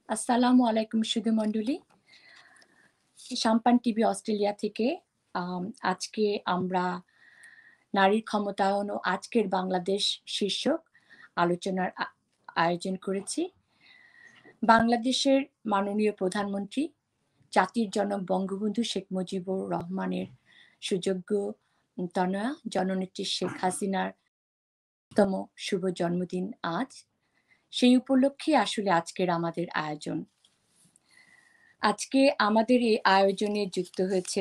আসসালামু আলাইকুম সুধী মণ্ডলী। সাম্পান টিভি অস্ট্রেলিয়া থেকে আজকে আমরা নারীর ক্ষমতায়ন ও আজকের বাংলাদেশ শীর্ষক আলোচনার আয়োজন করেছি। বাংলাদেশের মাননীয় প্রধানমন্ত্রী জাতির জনক বঙ্গবন্ধু শেখ মুজিবুর রহমানের সুযোগ্য তনয়া জননেত্রী শেখ হাসিনার তম শুভ জন্মদিন আজ। সেই উপলক্ষে আসলে আজকের আমাদের আয়োজন। আজকে আমাদের এই আয়োজনে যুক্ত হয়েছে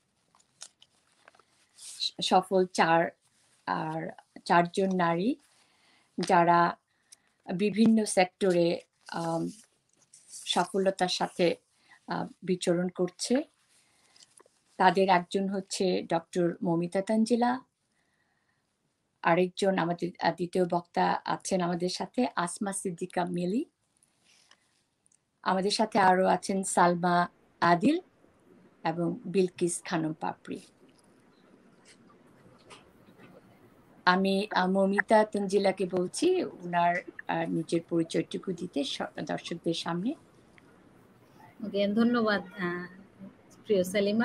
সফল চারজন নারী, যারা বিভিন্ন সেক্টরে সফলতার সাথে বিচরণ করছে। তাদের একজন হচ্ছে ডক্টর মৌমিতা তানজিলা, আরেকজন আমাদের দ্বিতীয় বক্তা আছেন আমাদের সাথে আসমা সিদ্দিকা মিলি, আমাদের সাথে আরো আছেন সালমা আদিল এবং বিলকিস খানম পাপড়ি। আমি মৌমিতা তানজিলাকে বলছি ওনার নিজের পরিচয়টুকু দিতে দর্শকদের সামনে। ধন্যবাদ প্রিয় সেলিমা।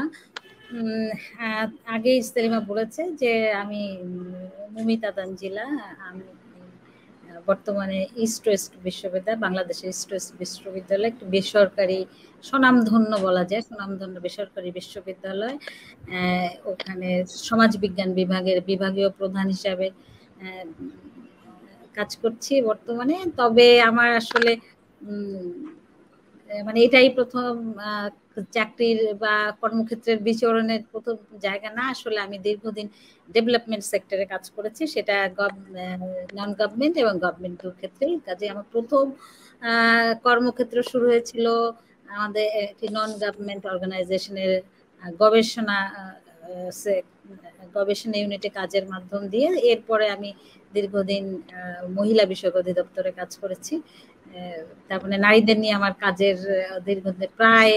আগেই সেলিমা বলেছে যে আমি মৌমিতা তানজিলা, আমি বর্তমানে ইস্ট ওয়েস্ট বিশ্ববিদ্যালয়, বাংলাদেশের ইস্ট ওয়েস্ট বিশ্ববিদ্যালয় একটি বেসরকারি স্বনামধন্য বলা যায়, স্বনামধন্য বেসরকারি বিশ্ববিদ্যালয়। ওখানে সমাজবিজ্ঞান বিভাগের বিভাগীয় প্রধান হিসাবে কাজ করছি বর্তমানে। তবে আমার আসলে মানে এটাই প্রথম চাকরির বা কর্মক্ষেত্রের বিচরণের প্রথম জায়গা না। আসলে আমি দীর্ঘদিন ডেভেলপমেন্ট সেক্টরে কাজ করেছি, সেটা নন গভর্নমেন্ট এবং গভর্নমেন্ট ক্ষেত্রেই। কাজে আমার প্রথম কর্মক্ষেত্র শুরু হয়েছিল আমাদের একটি নন গভর্নমেন্ট অর্গানাইজেশনের গবেষণা ইউনিটে কাজের মাধ্যম দিয়ে। এরপরে আমি দীর্ঘদিন মহিলা বিষয়ক অধিদপ্তরে কাজ করেছি। তারপরে নারীদের নিয়ে আমার কাজের দীর্ঘদিন প্রায়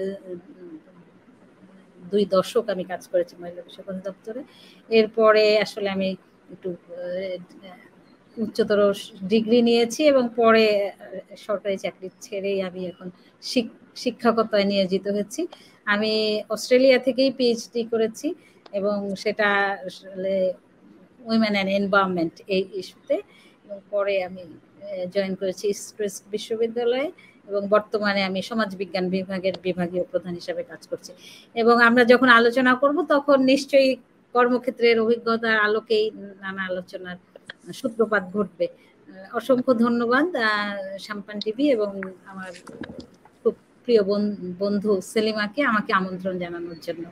2 দশক আমি কাজ করেছি মহিলা বিষয়ক অধিদপ্তরে। এরপরে আসলে আমি একটু উচ্চতর ডিগ্রি নিয়েছি এবং পরে সরকারি চাকরি ছেড়েই আমি এখন শিক্ষকতায় নিয়োজিত হয়েছি। আমি অস্ট্রেলিয়া থেকেই পিএইচডি করেছি এবং সেটা আসলে উইমেন অ্যান্ড এনভায়রনমেন্ট এই ইস্যুতে, এবং পরে আমি জয়েন করেছি ইস্ট ওয়েস্ট বিশ্ববিদ্যালয়ে এবং বর্তমানে আমি সমাজবিজ্ঞান বিভাগের বিভাগীয় প্রধান হিসাবে কাজ করছি। এবং আমরা যখন আলোচনা করব তখন নিশ্চয়ই কর্মক্ষেত্রের অভিজ্ঞতার আলোকেই নানা আলোচনার সূত্রপাত ঘটবে। অসংখ্য ধন্যবাদ সাম্পান টিভি এবং আমার খুব প্রিয় বন্ধু সেলিমাকে আমাকে আমন্ত্রণ জানানোর জন্য।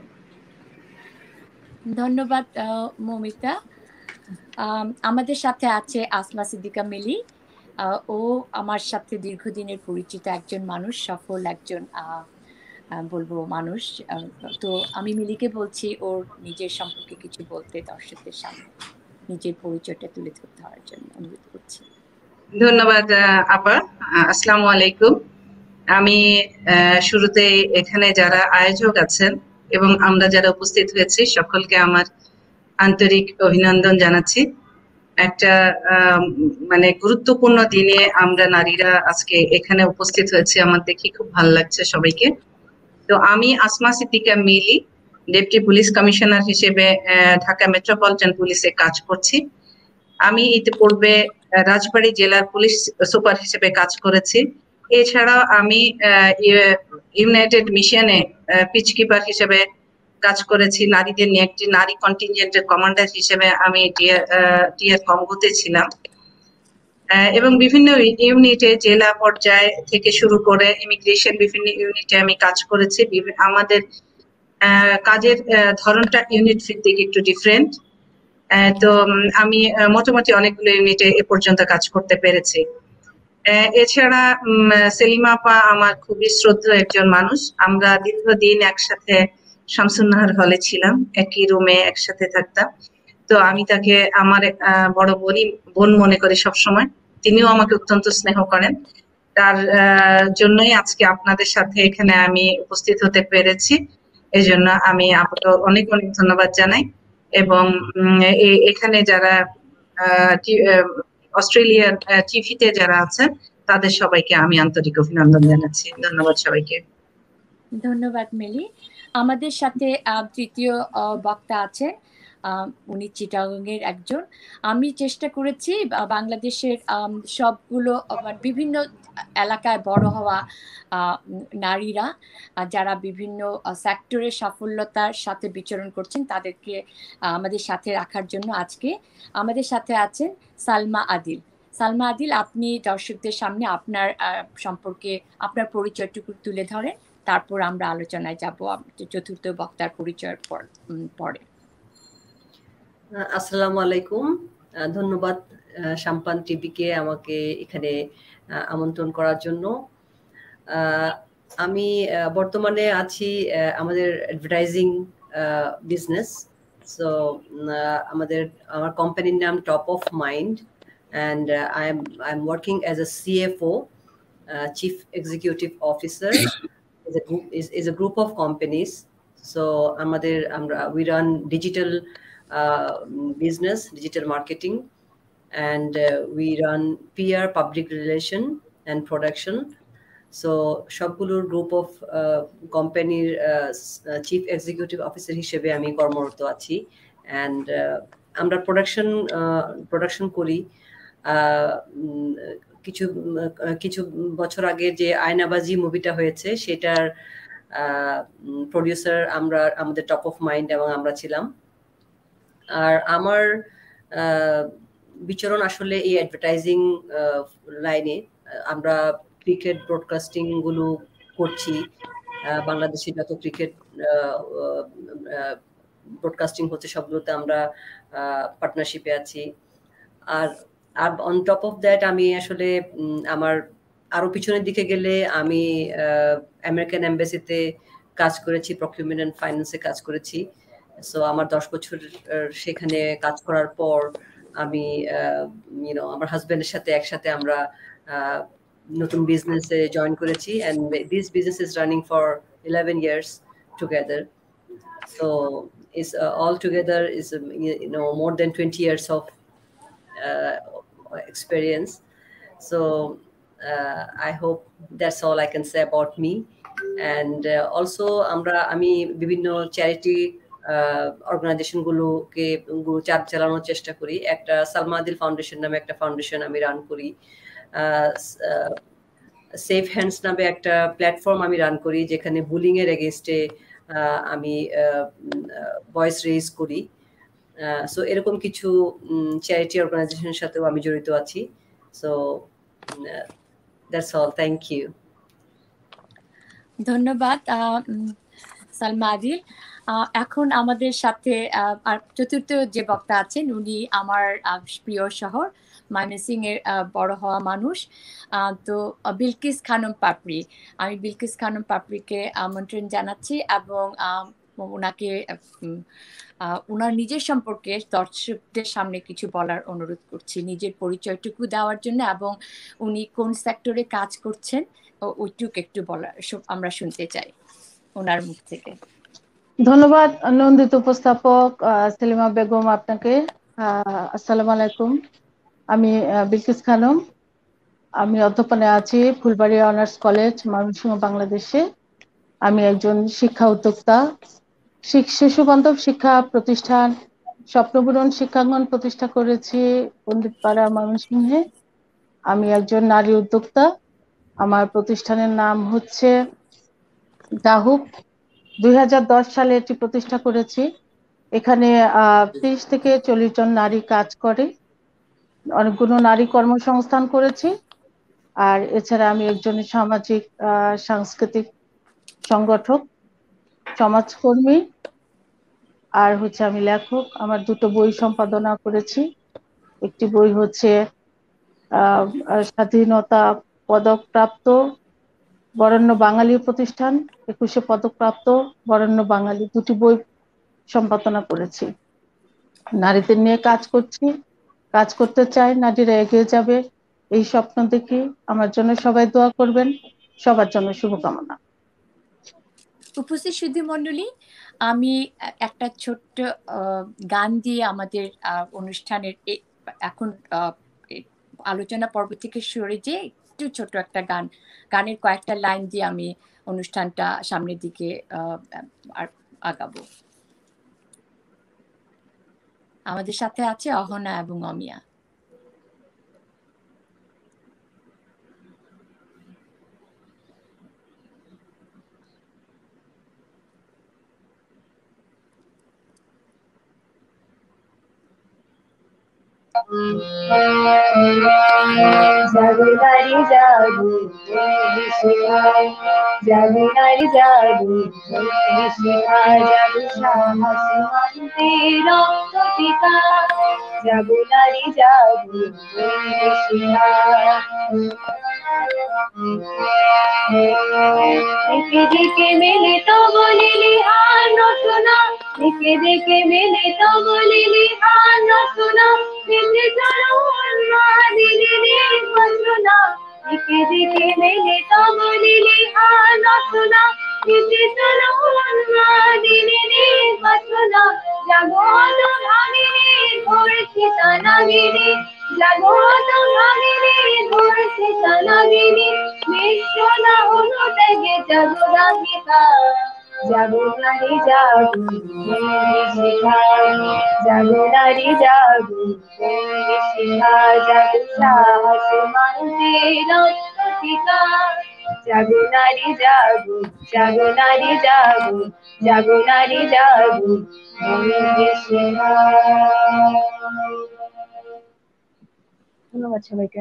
ধন্যবাদ মৌমিতা। আমাদের সাথে আছে আসমা সিদ্দিকা মিলি। ও আমার সাথে দীর্ঘদিনের পরিচিত একজন মানুষ, সফল একজন বলবো মানুষ। তো আমি মিলিকে বলছি ওর নিজের সম্পর্কে কিছু বলতে দর্শকদের সামনে, নিজের পরিচয়টা তুলে ধরতে হওয়ার জন্য অনুরোধ করছি। ধন্যবাদ আপা। আসসালামু আলাইকুম। আমি শুরুতে এখানে যারা আয়োজক আছেন এবং আমরা যারা উপস্থিত হয়েছি সকলকে আমার আন্তরিক অভিনন্দন জানাচ্ছি। একটা মানে গুরুত্বপূর্ণ দিনে আমরা নারীরা আজকে এখানে উপস্থিত হয়েছি, আমার দেখি খুব ভালো লাগছে সবাইকে। তো আমি Asma Siddika Mili, deputy police commissioner হিসেবে ঢাকা মেট্রোপলিটন পুলিশে কাজ করছি। আমি ইতিপূর্বে রাজবাড়ী জেলার পুলিশ সুপার হিসেবে কাজ করেছি। এছাড়াও আমি ইউনাইটেড মিশনে পিচকিপার হিসেবে কাজ করেছি। নারীদের নিয়ে একটি নারী কন্টিনজেন্টের কমান্ডার হিসেবে আমি টিআর কঙ্গোতে ছিলাম এবং বিভিন্ন ইউনিটে জেলা পর্যায়ে থেকে শুরু করে ইমিগ্রেশন বিভিন্ন ইউনিটে আমি কাজ করেছি। আমাদের কাজের ধরনটা ইউনিট ভিত্তিক একটু ডিফারেন্ট। তো আমি মোটামুটি অনেকগুলো ইউনিটে এ পর্যন্ত কাজ করতে পেরেছি। এছাড়া সেলিমা আপা আমার খুবই শ্রদ্ধেয় একজন মানুষ। আমরা দীর্ঘদিন একসাথে শামসুন্নাহার হলে ছিলাম, একই রুমে একসাথে থাকতাম। তো আমি তাকে আমার বড় বোন মনে করি সবসময়। তিনিও আমাকে অত্যন্ত স্নেহ করেন। তার জন্যই আজকে আপনাদের সাথে এখানে আমি উপস্থিত হতে পেরেছি। এই জন্য আমি আপনাকে অনেক অনেক ধন্যবাদ জানাই। এবং এখানে যারা অস্ট্রেলিয়ার টিভিতে যারা আছেন তাদের সবাইকে আমি আন্তরিক অভিনন্দন জানাচ্ছি। ধন্যবাদ সবাইকে। ধন্যবাদ মিলি। আমাদের সাথে তৃতীয় বক্তা আছে, উনি চিটাগংয়ের একজন। আমি চেষ্টা করেছি বাংলাদেশের সবগুলো বিভিন্ন এলাকায় বড় হওয়া নারীরা যারা বিভিন্ন সেক্টরে সাফল্যতার সাথে বিচরণ করছেন তাদেরকে আমাদের সাথে রাখার জন্য আজকে আমাদের সাথে আছেন সালমা আদিল। সালমা আদিল, আপনি দর্শকদের সামনে আপনার সম্পর্কে আপনার পরিচয়টুকু তুলে ধরেন, তারপর আমরা আলোচনায় যাব চতুর্থ বক্তার পরিচয়ের পরে। আসসালামু আলাইকুম। ধন্যবাদ সাম্পান টিভিকে আমাকে এখানে আমন্ত্রণ করার জন্য। আমি বর্তমানে আছি আমাদের অ্যাডভার্টাইজিং বিজনেস। সো আমার কোম্পানির নাম top of mind, and I'm working as a CFO, Chief Executive Officer. is a group of companies. So we run digital business, digital marketing, and we run PR, public relation, and production. So সবগুলোর group of কোম্পানির chief executive officer হিসেবে আমি কর্মরত আছি। And আমরা production করি। কিছু বছর আগে যে আয়নাবাজি মুভিটা হয়েছে সেটার প্রডিউসার আমাদের টপ অফ মাইন্ড এবং আমরা ছিলাম। আর আমার বিচরণ আসলে এই অ্যাডভার্টাইজিং লাইনে। আমরা ক্রিকেট ব্রডকাস্টিং গুলো করছি, বাংলাদেশে যত ক্রিকেট ব্রডকাস্টিং হচ্ছে সবগুলোতে আমরা পার্টনারশিপে আছি। আর অন টপ অফ দ্যাট আমি আসলে আমার আরো পিছনের দিকে গেলে আমি আমেরিকান এম্বাসিতে কাজ করেছি, প্রকিউরমেন্ট এন্ড ফাইন্যান্সে কাজ করেছি। সো আমার 10 বছর সেখানে কাজ করার পর আমি আমার হাজবেন্ডের সাথে একসাথে আমরা নতুন বিজনেসে জয়েন করেছি, and this business is running for 11 years together. So it's all together is more than 20 years of experience. So I hope that's all I can say about me. And also আমি বিভিন্ন charity organisation গুলোকে চালানোর চেষ্টা করি। একটা Salma Adil foundation নামে একটা foundation আমি রান করি। সেফ হ্যান্ডস নামে একটা প্ল্যাটফর্ম আমি রান করি, যেখানে বুলিং এর এগেইনস্টে আমি ভয়েস রেজ করি। সো এরকম কিছু চ্যারিটি অর্গানাইজেশনের সাথেও আমি জড়িত আছি। So that's all, thank you. ধন্যবাদ সালমা আদিল। এখন আমাদের সাথে চতুর্থ যে বক্তা আছেন উনি আমার প্রিয় শহর ময়মনসিংহ এর বড় হওয়া মানুষ, তো বিলকিস খানম পাপড়ি। আমি বিলকিস খানম পাপড়িকে আমন্ত্রণ জানাচ্ছি এবং ওনাকে ওনার নিজের সম্পর্কে দর্শকদের সামনে কিছু বলার অনুরোধ করছি, নিজের পরিচয়টুকু দেওয়ার জন্য, এবং উনি কোন সেক্টরে কাজ করছেন ওইটুকু একটু বলার আমরা শুনতে চাই ওনার মুখ থেকে। ধন্যবাদ নন্দিত উপস্থাপক সেলিমা বেগম আপনাকে। আসসালামু আলাইকুম, আমি বিলকিস খানম। আমি অধ্যাপনে আছি ফুলবাড়ি অনার্স কলেজ, ময়মনসিংহ, বাংলাদেশে। আমি একজন শিক্ষা উদ্যোক্তা, শিশু বান্ধব শিক্ষা প্রতিষ্ঠান স্বপ্নপূরণ শিক্ষাঙ্গন প্রতিষ্ঠা করেছি পণ্ডিতপাড়া, ময়মনসিংহে। আমি একজন নারী উদ্যোক্তা। আমার প্রতিষ্ঠানের নাম হচ্ছে দাহুক। 2010 সালে এটি প্রতিষ্ঠা করেছি। এখানে 30 থেকে 40 জন নারী কাজ করে, অনেকগুলো নারী কর্মসংস্থান করেছি। আর এছাড়া আমি একজন সামাজিক সাংস্কৃতিক সংগঠক, সমাজকর্মী, আর হচ্ছে আমি লেখক। আমার 2টো বই সম্পাদনা করেছি। একটি বই হচ্ছে স্বাধীনতা পদকপ্রাপ্ত বরেণ্য বাঙালি প্রতিষ্ঠান, 21শে পদকপ্রাপ্ত বরেণ্য বাঙালি, 2টি বই সম্পাদনা করেছি। নারীদের নিয়ে কাজ করছি, কাজ করতে চাই, নারীরা এগিয়ে যাবে এই স্বপ্ন দেখি। আমার জন্য সবাই দোয়া করবেন, সবার জন্য শুভকামনা। উপস্থিত সুধী মণ্ডলী, আমি একটা ছোট্ট গান দিয়ে আমাদের অনুষ্ঠানের এখন আলোচনা পর্ব থেকে সরে যেয়ে একটু ছোট একটা গানের কয়েকটা লাইন দিয়ে আমি অনুষ্ঠানটা সামনের দিকে আগাবো। আমাদের সাথে আছে অহনা এবং অমিয়া। জাগো নারী জাগো, জাগো নারী জাগো, জাগো সাহস মানতে রক্ত পিতা, জাগো নারী জাগো, দিকে দিকে মেলে তো বলিলি আর নশোনা, দিকে দিকে মেলে তো বলিলি আর নশোনা, দিকে চলো দিদি বন্ধনা, দিকে দিকে মেলে তো বলিলি আর নশোনা, দিকে চলো দিদি বন্ধনা, জাগত ভাগিনী ধরছি তানাগিনী, জাগত ভাগিনী ধরছি তানাগিনী, বিশ্ব না হলো থেকে জাগরা গীতা, জাগো নারী জাগো, জাগো নারী জাগো, জাগো সাহস মানতে রক্ত পিতা, জাগো নারী জাগো, জাগো নারী জাগো, জাগো নারী জাগো, ধন্যবাদ সবাইকে।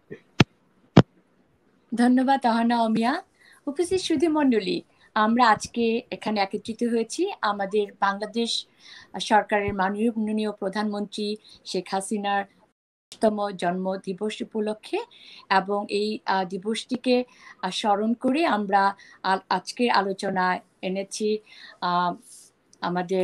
ধন্যবাদ অহনা, অমিয়া। উপস্থিত সুধীমণ্ডলী, আমরা আজকে এখানে একত্রিত হয়েছি আমাদের বাংলাদেশ সরকারের মাননীয় প্রধানমন্ত্রী শেখ হাসিনার তম জন্ম দিবস উপলক্ষে, এবং এই দিবসটিকে স্মরণ করে আমরা আজকের আলোচনায় এনেছি আমাদের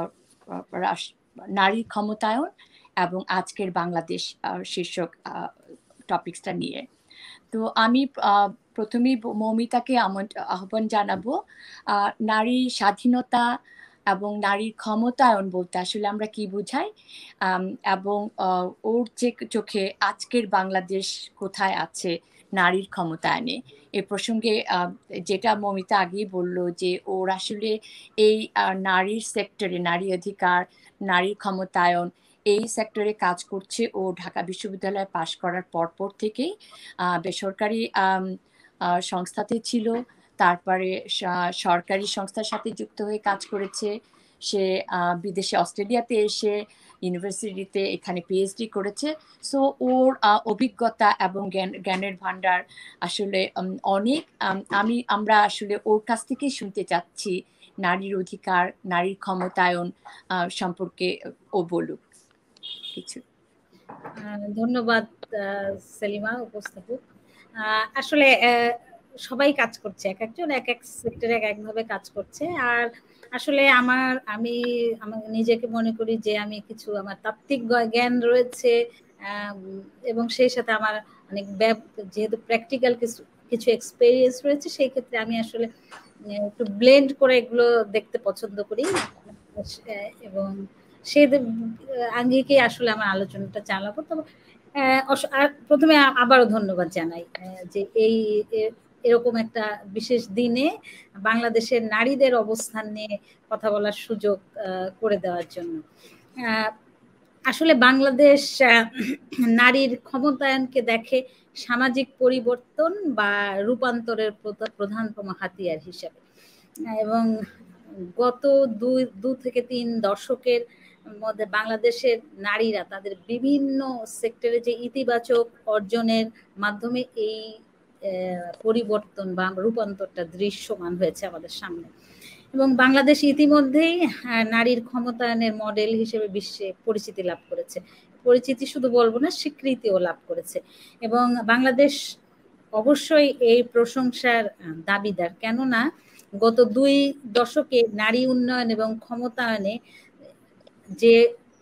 নারী ক্ষমতায়ন এবং আজকের বাংলাদেশ শীর্ষক টপিকসটা নিয়ে। তো আমি প্রথমেই মৌমিতাকে আহ্বান জানাবো। নারী স্বাধীনতা এবং নারীর ক্ষমতায়ন বলতে আসলে আমরা কি বুঝাই, এবং ওর চোখে আজকের বাংলাদেশ কোথায় আছে নারীর ক্ষমতায়নে। এ প্রসঙ্গে যেটা মৌমিতা আগেই বলল যে ওর আসলে এই নারীর সেক্টরে, নারী অধিকার, নারীর ক্ষমতায়ন এই সেক্টরে কাজ করছে ও ঢাকা বিশ্ববিদ্যালয়ে পাশ করার পরপর থেকেই। বেসরকারি সংস্থাতে ছিল, তারপরে সরকারি সংস্থার সাথে যুক্ত হয়ে কাজ করেছে। সে বিদেশে অস্ট্রেলিয়াতে এসে ইউনিভার্সিটিতে এখানে পিএইচডি করেছে। সো ওর অভিজ্ঞতা এবং জ্ঞানের ভান্ডার আসলে অনেক। আমরা আসলে ওর কাছ থেকেই শুনতে চাচ্ছি নারীর অধিকার, নারীর ক্ষমতায়ন সম্পর্কে ও বলুক কিছু। ধন্যবাদ সেলিমা, উপস্থাপক। আসলে সবাই কাজ করছে, এক একজন এক এক সেক্টরে এক একভাবে কাজ করছে। আর আসলে আমি নিজেকে মনে করি যে আমি কিছু আমার তাত্ত্বিক জ্ঞান রয়েছে, এবং সেই সাথে আমার অনেক যেহেতু প্র্যাকটিক্যাল কিছু এক্সপেরিয়েন্স রয়েছে, সেই ক্ষেত্রে আমি আসলে একটু ব্লেন্ড করে এগুলো দেখতে পছন্দ করি, এবং সেই আঙ্গিকে আসলে আমার আলোচনাটা চালাবো। তবে প্রথমে আবারও ধন্যবাদ জানাই যে এরকম একটা বিশেষ দিনে বাংলাদেশের নারীদের অবস্থান নিয়ে কথা বলার সুযোগ করে দেওয়ার জন্য। আসলে বাংলাদেশ নারীর ক্ষমতায়নকে দেখে সামাজিক পরিবর্তন বা রূপান্তরের প্রধানতম হাতিয়ার হিসেবে, এবং গত 2 থেকে 3 দশকের মধ্যে বাংলাদেশের নারীরা তাদের বিভিন্ন সেক্টরে যে ইতিবাচক অর্জনের মাধ্যমে এই পরিবর্তন বা রূপান্তরটা দৃশ্যমান হয়েছে আমাদের সামনে। এবং বাংলাদেশ ইতিমধ্যেই নারীর ক্ষমতায়নের মডেল হিসেবে বিশ্বে পরিচিতি লাভ করেছে। পরিচিতি শুধু বলবো না, স্বীকৃতিও লাভ করেছে। এবং বাংলাদেশ অবশ্যই এই প্রশংসার দাবিদার, কেননা গত 2 দশকে নারী উন্নয়ন এবং ক্ষমতায়নে যে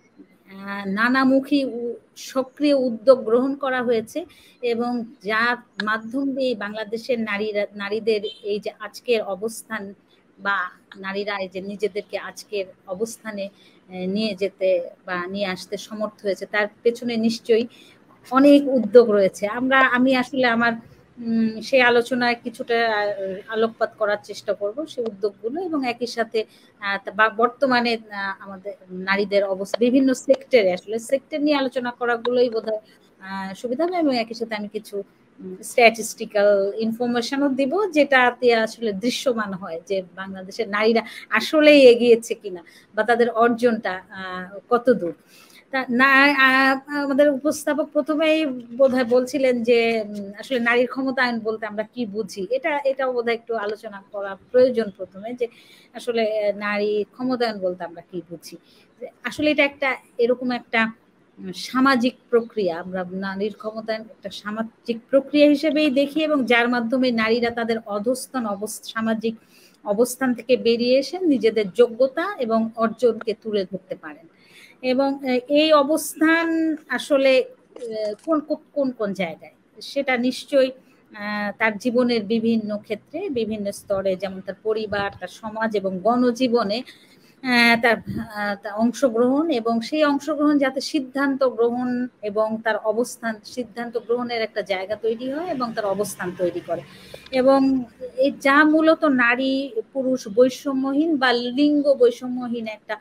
নানামুখী সক্রিয় উদ্যোগ গ্রহণ করা হয়েছে, এবং যার মাধ্যম দিয়ে বাংলাদেশের নারীদের এই যে আজকের অবস্থান বা নারীরা এই যে নিজেদেরকে আজকের অবস্থানে নিয়ে যেতে বা নিয়ে আসতে সমর্থ হয়েছে, তার পেছনে নিশ্চয়ই অনেক উদ্যোগ রয়েছে। আমি আসলে আমার সেই আলোচনায় কিছুটা আলোকপাত করার চেষ্টা করব সেই উদ্যোগগুলো, এবং একই সাথে বর্তমানে আমাদের নারীদের অবস্থা বিভিন্ন সেক্টরে, আসলে সেক্টর নিয়ে আলোচনা করাগুলোই বোধহয় সুবিধা হবে, এবং একই সাথে আমি কিছু স্ট্যাটিস্টিক্যাল ইনফরমেশনও দিব, যেটাতে আসলে দৃশ্যমান হয় যে বাংলাদেশের নারীরা আসলেই এগিয়েছে কিনা বা তাদের অর্জনটা কতদূর। না, আমাদের উপস্থাপক প্রথমেই বোধহয় বলছিলেন যে আসলে নারীর ক্ষমতায়ন বলতে আমরা কি বুঝি, এটাও বোধহয় একটু আলোচনা করা প্রয়োজন প্রথমে, যে আসলে নারী ক্ষমতায়ন বলতে আমরা কি বুঝি। আসলে এটা একটা এরকম একটা সামাজিক প্রক্রিয়া, আমরা নারীর ক্ষমতায়ন একটা সামাজিক প্রক্রিয়া হিসেবেই দেখি, এবং যার মাধ্যমে নারীরা তাদের অধস্তন সামাজিক অবস্থান থেকে বেরিয়ে এসে নিজেদের যোগ্যতা এবং অর্জনকে তুলে ধরতে পারেন। এবং এই অবস্থান আসলে কোন কোন কোন জায়গায়, সেটা নিশ্চয়ই তার জীবনের বিভিন্ন ক্ষেত্রে বিভিন্ন স্তরে, যেমন তার পরিবার, তার সমাজ এবং গণজীবনে তার অংশগ্রহণ, এবং সেই অংশগ্রহণ যাতে সিদ্ধান্ত গ্রহণ এবং তার অবস্থান, সিদ্ধান্ত গ্রহণের একটা জায়গা তৈরি হয় এবং তার অবস্থান তৈরি করে, এবং এই যা মূলত নারী পুরুষ বৈষম্যহীন বা লিঙ্গ বৈষম্যহীন একটা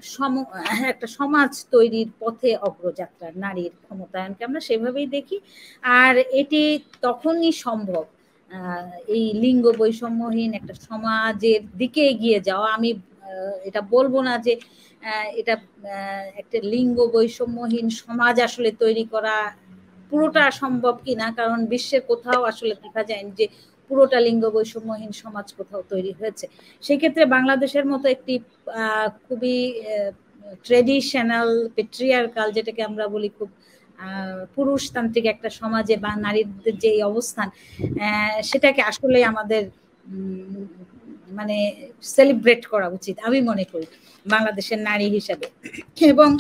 সমাজ তৈরির পথে অগ্রযাত্রা, নারীর ক্ষমতায়নকে আমরা সেভাবেই দেখি। আর এটি তখনই সম্ভব, এই লিঙ্গ বৈষম্যহীন একটা সমাজের দিকে এগিয়ে যাওয়া। আমি এটা বলবো না যে এটা একটা লিঙ্গ বৈষম্যহীন সমাজ আসলে তৈরি করা পুরোটা সম্ভব কিনা, কারণ বিশ্বের কোথাও আসলে দেখা যায় যে পুরোটা লিঙ্গ বৈষম্যহীন সমাজ কোথাও তৈরি হয়েছে। সেই ক্ষেত্রে বাংলাদেশের মতো একটি খুবই ট্রেডিশনাল পেট্রিয়ার্কাল, যেটাকে আমরা বলি খুব পুরুষতান্ত্রিক একটা সমাজে বা নারীদের যে অবস্থান, সেটাকে আসলে আমাদের মানে সেলিব্রেট করা উচিত আমি মনে করি বাংলাদেশের নারী হিসাবে। এবং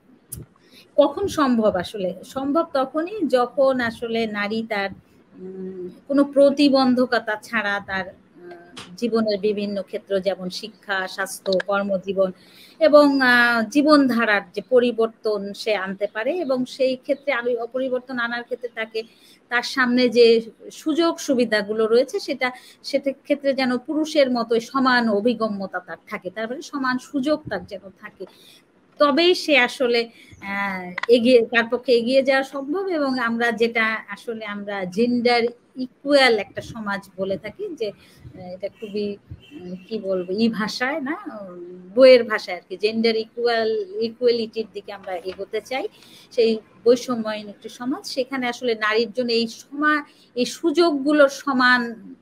কখন সম্ভব, আসলে সম্ভব তখনই যখন আসলে নারী তার কোনো প্রতিবন্ধকতা ছাড়া তার জীবনের বিভিন্ন ক্ষেত্র, যেমন শিক্ষা, স্বাস্থ্য, কর্মজীবন এবং জীবনধারার যে পরিবর্তন সে আনতে পারে, এবং সেই ক্ষেত্রে পরিবর্তন আনার ক্ষেত্রে তার সামনে যে সুযোগ সুবিধাগুলো রয়েছে সেটা ক্ষেত্রে যেন পুরুষের মতো সমান অভিগম্যতা তার থাকে, তারপরে সমান সুযোগ তার যেন থাকে, তবেই সে আসলে তার পক্ষে এগিয়ে যাওয়া সম্ভব। এবং আমরা যেটা আসলে আমরা জেন্ডার ইকুয়াল একটা সমাজ বলে থাকি, যে এটা খুবই কি বলবো ভাষায় না, বইয়ের ভাষায় আর কি, জেন্ডার ইকুয়ালিটির দিকে আমরা এগোতে চাই, সেই বৈষম্যহীন একটি সমাজ, সেখানে আসলে নারীর জন্য এই সুযোগগুলোর সমান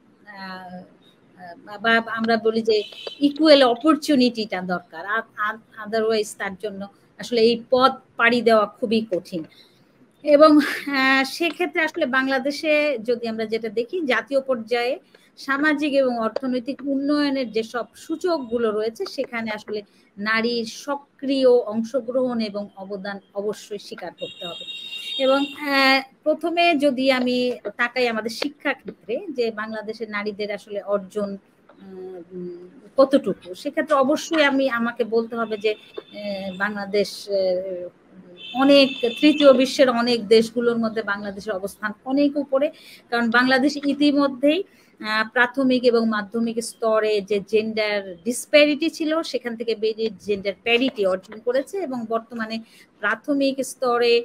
বা আমরা বলি যে ইকুয়াল অপরচুনিটিটা দরকার, আদারওয়াইজ তার জন্য আসলে এই পথ পাড়ি দেওয়া খুবই কঠিন। এবং সেক্ষেত্রে আসলে বাংলাদেশে যদি আমরা যেটা দেখি, জাতীয় পর্যায়ে সামাজিক এবং অর্থনৈতিক উন্নয়নের যেসব সূচকগুলো রয়েছে সেখানে আসলে নারীর সক্রিয় অংশগ্রহণ এবং অবদান অবশ্যই স্বীকার করতে হবে। এবং প্রথমে যদি আমি তাকাই আমাদের শিক্ষা ক্ষেত্রে, যে বাংলাদেশের নারীদের আসলে অর্জন কতটুকু, সেক্ষেত্রে অবশ্যই আমাকে বলতে হবে যে বাংলাদেশ অনেক তৃতীয় বিশ্বের অনেক দেশগুলোর মধ্যে বাংলাদেশের অবস্থান অনেক উপরে, কারণ বাংলাদেশ ইতিমধ্যেই প্রাথমিক এবং মাধ্যমিক স্তরে যে জেন্ডার ডিসপ্যারিটি ছিল সেখান থেকে বেরিয়ে জেন্ডার প্যারিটি অর্জন করেছে, এবং বর্তমানে প্রাথমিক স্তরে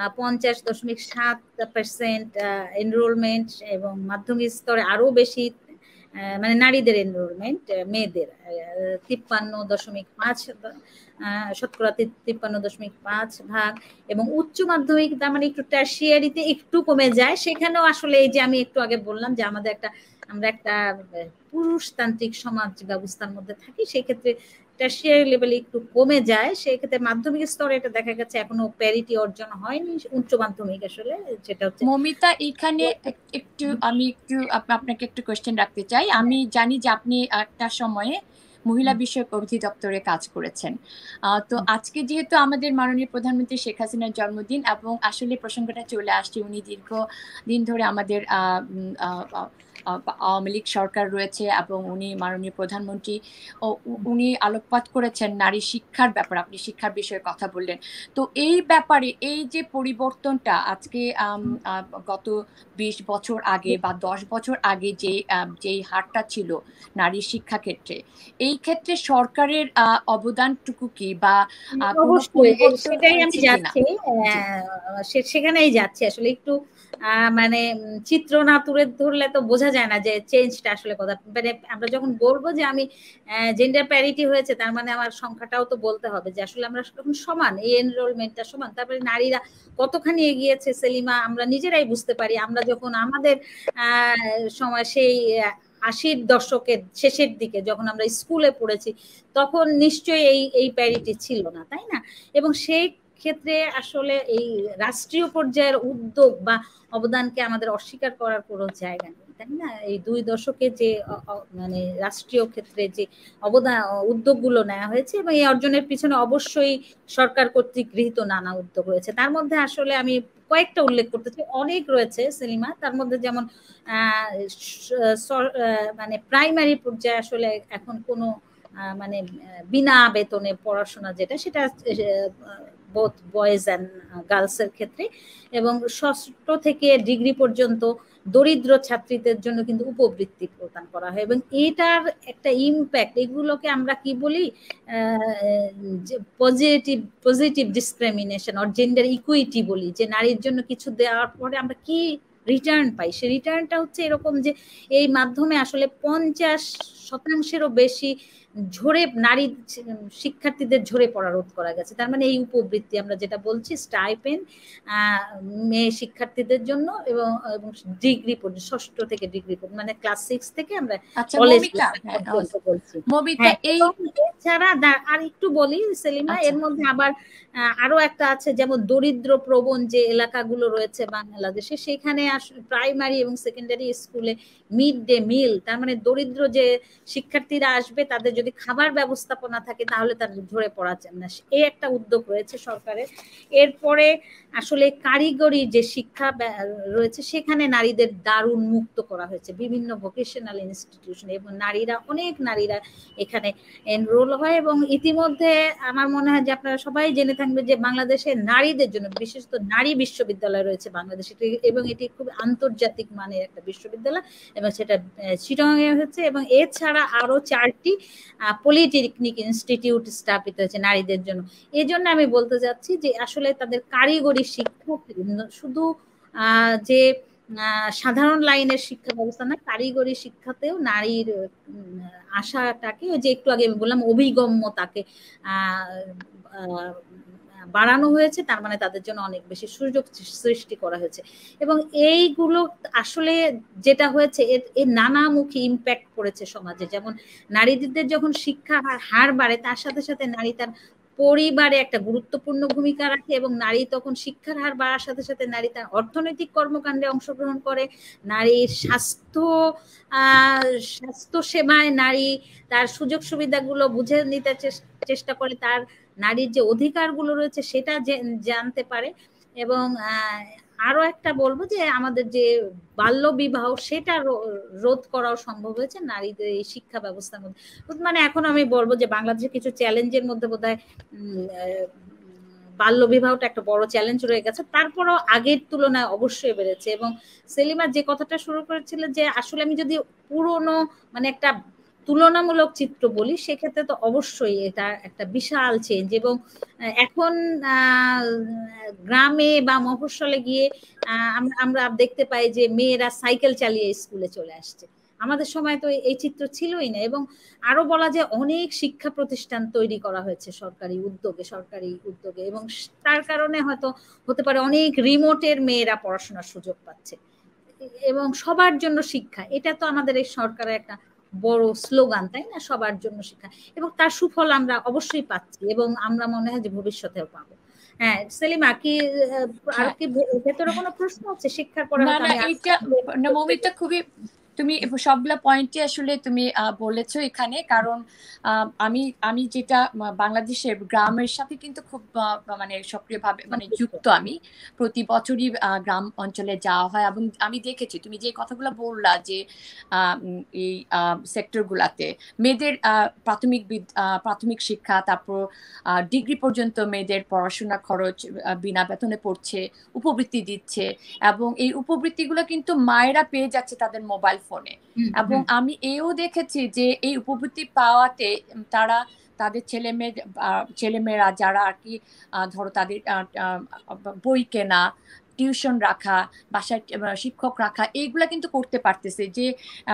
50.7% এনরোলমেন্ট, এবং মাধ্যমিক স্তরে আরো বেশি, মানে নারীদের এনরোলমেন্ট, মেয়েদের 53.5% এবং উচ্চ মাধ্যমিক তার মানে একটু টারশিয়ারিতে একটু কমে যায়। সেখানেও আসলে এই যে আমি একটু আগে বললাম যে আমরা একটা পুরুষতান্ত্রিক সমাজ ব্যবস্থার মধ্যে থাকি, সেক্ষেত্রে টারশিয়ারি লেভেলে একটু কমে যায়, সেক্ষেত্রে মাধ্যমিক স্তরে এটা দেখা গেছে এখনো প্যারিটি অর্জন হয়নি। উচ্চ মাধ্যমিক আসলে যেটা হচ্ছে মমিতা, এখানে আমি আপনাকে একটু কোয়েশ্চেন রাখতে চাই। আমি জানি যে আপনি একটা সময়ে মহিলা বিষয়ক অধিদপ্তরে কাজ করেছেন, তো আজকে যেহেতু আমাদের মাননীয় প্রধানমন্ত্রী শেখ হাসিনার জন্মদিন এবং আসলে প্রসঙ্গটা চলে আসছে, উনি দীর্ঘদিন ধরে আমাদের আওয়ামী লীগ সরকার রয়েছে এবং উনি মাননীয় প্রধানমন্ত্রী উনি আলোকপাত করেছেন নারী শিক্ষার ব্যাপারে। আপনি শিক্ষার বিষয়ে কথা বললেন, তো এই ব্যাপারে এই যে পরিবর্তনটা আজকে গত 20 বছর আগে বা 10 বছর আগে যেই হারটা ছিল নারীর শিক্ষা ক্ষেত্রে, এই ক্ষেত্রে সরকারের অবদানটুকু কি বা সেটাই আমি যাচ্ছি, সেখানেই যাচ্ছি। আসলে একটু মানে চিত্র না তুলে ধরলে তো বোঝা যায় না যে চেঞ্জটা আসলে কথা। মানে আমরা যখন বলবো যে আমি জেন্ডার প্যারিটি হয়েছে, তার মানে আমার সংখ্যাটাও তো বলতে হবে যে আসলে আমরা তখন সমান, এই এনরোলমেন্টটা সমান। তারপরে নারীরা কতখানি এগিয়েছে সেলিমা আমরা নিজেরাই বুঝতে পারি। আমরা যখন আমাদের সময় সেই 80-র দশকের শেষের দিকে যখন আমরা স্কুলে পড়েছি, তখন নিশ্চয়ই এই প্যারিটি ছিল না, তাই না? এবং সেই ক্ষেত্রে আসলে এই রাষ্ট্রীয় পর্যায়ের উদ্যোগ বা অবদানকে আমাদের অস্বীকার করার কোনো জায়গা নেই, তাই না? এই 2 দশকে যে মানে রাষ্ট্রীয় ক্ষেত্রে যে উদ্যোগগুলো নেওয়া হয়েছে এবং এই অর্জনের পিছনে অবশ্যই সরকার কর্তৃক গৃহীত নানা উদ্যোগ রয়েছে। তার মধ্যে আসলে আমি কয়েকটা উল্লেখ করতে চাই, অনেক রয়েছে সেলিমা। তার মধ্যে যেমন মানে প্রাইমারি পর্যায়ে আসলে এখন কোনো মানে বিনা বেতনে পড়াশোনা যেটা, সেটা বোথ বয়েজ অ্যান্ড গার্লসের ক্ষেত্রে, এবং ষষ্ঠ থেকে ডিগ্রি পর্যন্ত দরিদ্র ছাত্রীদের জন্য কিন্তু উপবৃত্তি প্রদান করা হয়। এবং এটার একটা ইম্প্যাক্ট, এগুলোকে আমরা কি বলি positive discrimination or gender equity বলি, যে নারীর জন্য কিছু দেওয়ার পরে আমরা কি রিটার্ন পাই। সে রিটার্নটা হচ্ছে এরকম যে এই মাধ্যমে আসলে 50%-এরও বেশি নারী শিক্ষার্থীদের ঝরে পড়া রোধ করা গেছে। তার মানে এই উপবৃত্তি আমরা যেটা বলছি স্টাইপেন্ড মেয়ে শিক্ষার্থীদের জন্য এবং ডিগ্রি পর্যন্ত, ষষ্ঠ থেকে ডিগ্রি পর্যন্ত, মানে ক্লাস 6 থেকে আমরা কলেজ বলছি। এছাড়া আর একটু বলি সেলিমা, এর মধ্যে আবার আরো একটা আছে, যেমন দরিদ্র প্রবণ যে এলাকাগুলো রয়েছে বাংলাদেশে, সেখানে প্রাইমারি এবং সেকেন্ডারি স্কুলে মিড ডে মিল, তার মানে দরিদ্র যে শিক্ষার্থীরা আসবে তাদের যদি খাবার ব্যবস্থাপনা থাকে তাহলে তার ঝরে পড়া যায় না। এই একটা উদ্যোগ রয়েছে সরকারের। এরপরে আসলে কারিগরি যে শিক্ষা রয়েছে সেখানে নারীদের দারুণ মুক্ত করা হয়েছে বিভিন্ন ভোকেশনাল ইনস্টিটিউশন, এবং অনেক নারীরা এখানে এনরোল হয়। এবং ইতিমধ্যে আমার মনে হয় যে আপনারা সবাই জেনে থাকবে যে বাংলাদেশে নারীদের জন্য বিশেষত নারী বিশ্ববিদ্যালয় রয়েছে বাংলাদেশে, এবং এটি খুব আন্তর্জাতিক মানের একটা বিশ্ববিদ্যালয়, এবং সেটা চিটাগাংয়ে হচ্ছে। এবং এছাড়া আরো 4টি পলিটেকনিক ইনস্টিটিউট স্থাপিত হয়েছে নারীদের জন্য। এই জন্য আমি বলতে চাচ্ছি যে আসলে তাদের কারিগরি শিক্ষা শুধু যে সাধারণ লাইনের শিক্ষা ব্যবস্থা না, কারিগরি শিক্ষাতেও নারীর আশাটাকে, যে একটু আগে আমি বললাম অভিগম্যতাকে বাড়ানো হয়েছে, তার মানে তাদের জন্য অনেক বেশি সুযোগ সৃষ্টি করা হয়েছে। এবং এইগুলো আসলে যেটা হয়েছে এর নানামুখী ইম্প্যাক্ট পড়েছে সমাজে। যেমন নারীদের যখন শিক্ষা হার বাড়ে, তার সাথে সাথে নারী তার পরিবারে একটা গুরুত্বপূর্ণ ভূমিকা রাখে, এবং নারী তখন শিক্ষার হার বাড়ার সাথে সাথে নারী তার অর্থনৈতিক কর্মকাণ্ডে অংশগ্রহণ করে, নারীর স্বাস্থ্য সেবায় নারী তার সুযোগ সুবিধাগুলো বুঝে নিতে চেষ্টা করে, তার নারীর যে অধিকারগুলো রয়েছে সেটা জানতে পারে। এবং আরো একটা বলবো যে আমাদের যে বাল্য বিবাহ সেটা রোধ করাও সম্ভব হয়েছে নারীদের এই শিক্ষা ব্যবস্থার মধ্যে। মানে এখন আমি বলবো যে বাংলাদেশে কিছু চ্যালেঞ্জের মধ্যে বোধহয় বাল্য বিবাহটা একটা বড় চ্যালেঞ্জ রয়ে গেছে, তারপরও আগের তুলনায় অবশ্যই বেড়েছে। এবং সেলিমা যে কথাটা শুরু করেছিল যে আসলে আমি যদি পুরনো মানে একটা তুলনামূলক চিত্র বলি, সেক্ষেত্রে তো অবশ্যই এটা একটা বিশাল চেঞ্জ। এবং এখন গ্রামে বা মফস্বলে গিয়ে আমরা দেখতে পাই যে মেয়েরা সাইকেল চালিয়ে স্কুলে চলে আসছে। আমাদের সময় তো এই চিত্র ছিলই না। এবং আরো বলা যায় অনেক শিক্ষা প্রতিষ্ঠান তৈরি করা হয়েছে সরকারি উদ্যোগে, এবং তার কারণে হয়তো হতে পারে অনেক রিমোটের মেয়েরা পড়াশোনার সুযোগ পাচ্ছে। এবং সবার জন্য শিক্ষা, এটা তো আমাদের এই সরকারের একটা বড় স্লোগান, তাই না? সবার জন্য শিক্ষা, এবং তার সুফল আমরা অবশ্যই পাচ্ছি, এবং আমরা মনে হয় যে ভবিষ্যতেও পাবো। হ্যাঁ সেলিমা, কি আর কি ভেতরে কোনো প্রশ্ন আছে শিক্ষার পরে? না, এটা মৌমিতা খুবই তুমি সবগুলা পয়েন্টই আসলে তুমি বলেছো এখানে, কারণ আমি আমি যেটা বাংলাদেশের গ্রামের সাথে কিন্তু খুব মানে সক্রিয়ভাবে মানে যুক্ত। আমি প্রতি বছরই গ্রাম অঞ্চলে যাওয়া হয় এবং আমি দেখেছি তুমি যে কথাগুলো বললা যে এই সেক্টর গুলাতে মেয়েদের প্রাথমিক শিক্ষা, তারপর ডিগ্রি পর্যন্ত মেয়েদের পড়াশোনা খরচ বিনা বেতনে পড়ছে, উপবৃত্তি দিচ্ছে, এবং এই উপবৃত্তিগুলো কিন্তু মায়েরা পেয়ে যাচ্ছে তাদের মোবাইল ফোনে। এবং আমি এও দেখেছি যে এই উপবৃত্তি পাওয়াতে তারা তাদের ছেলেমেয়েরা যারা আর কি ধরো তাদের বই কেনা, টিউশন রাখা, বাসায় শিক্ষক রাখা, এইগুলা কিন্তু করতে পারতেছে। যে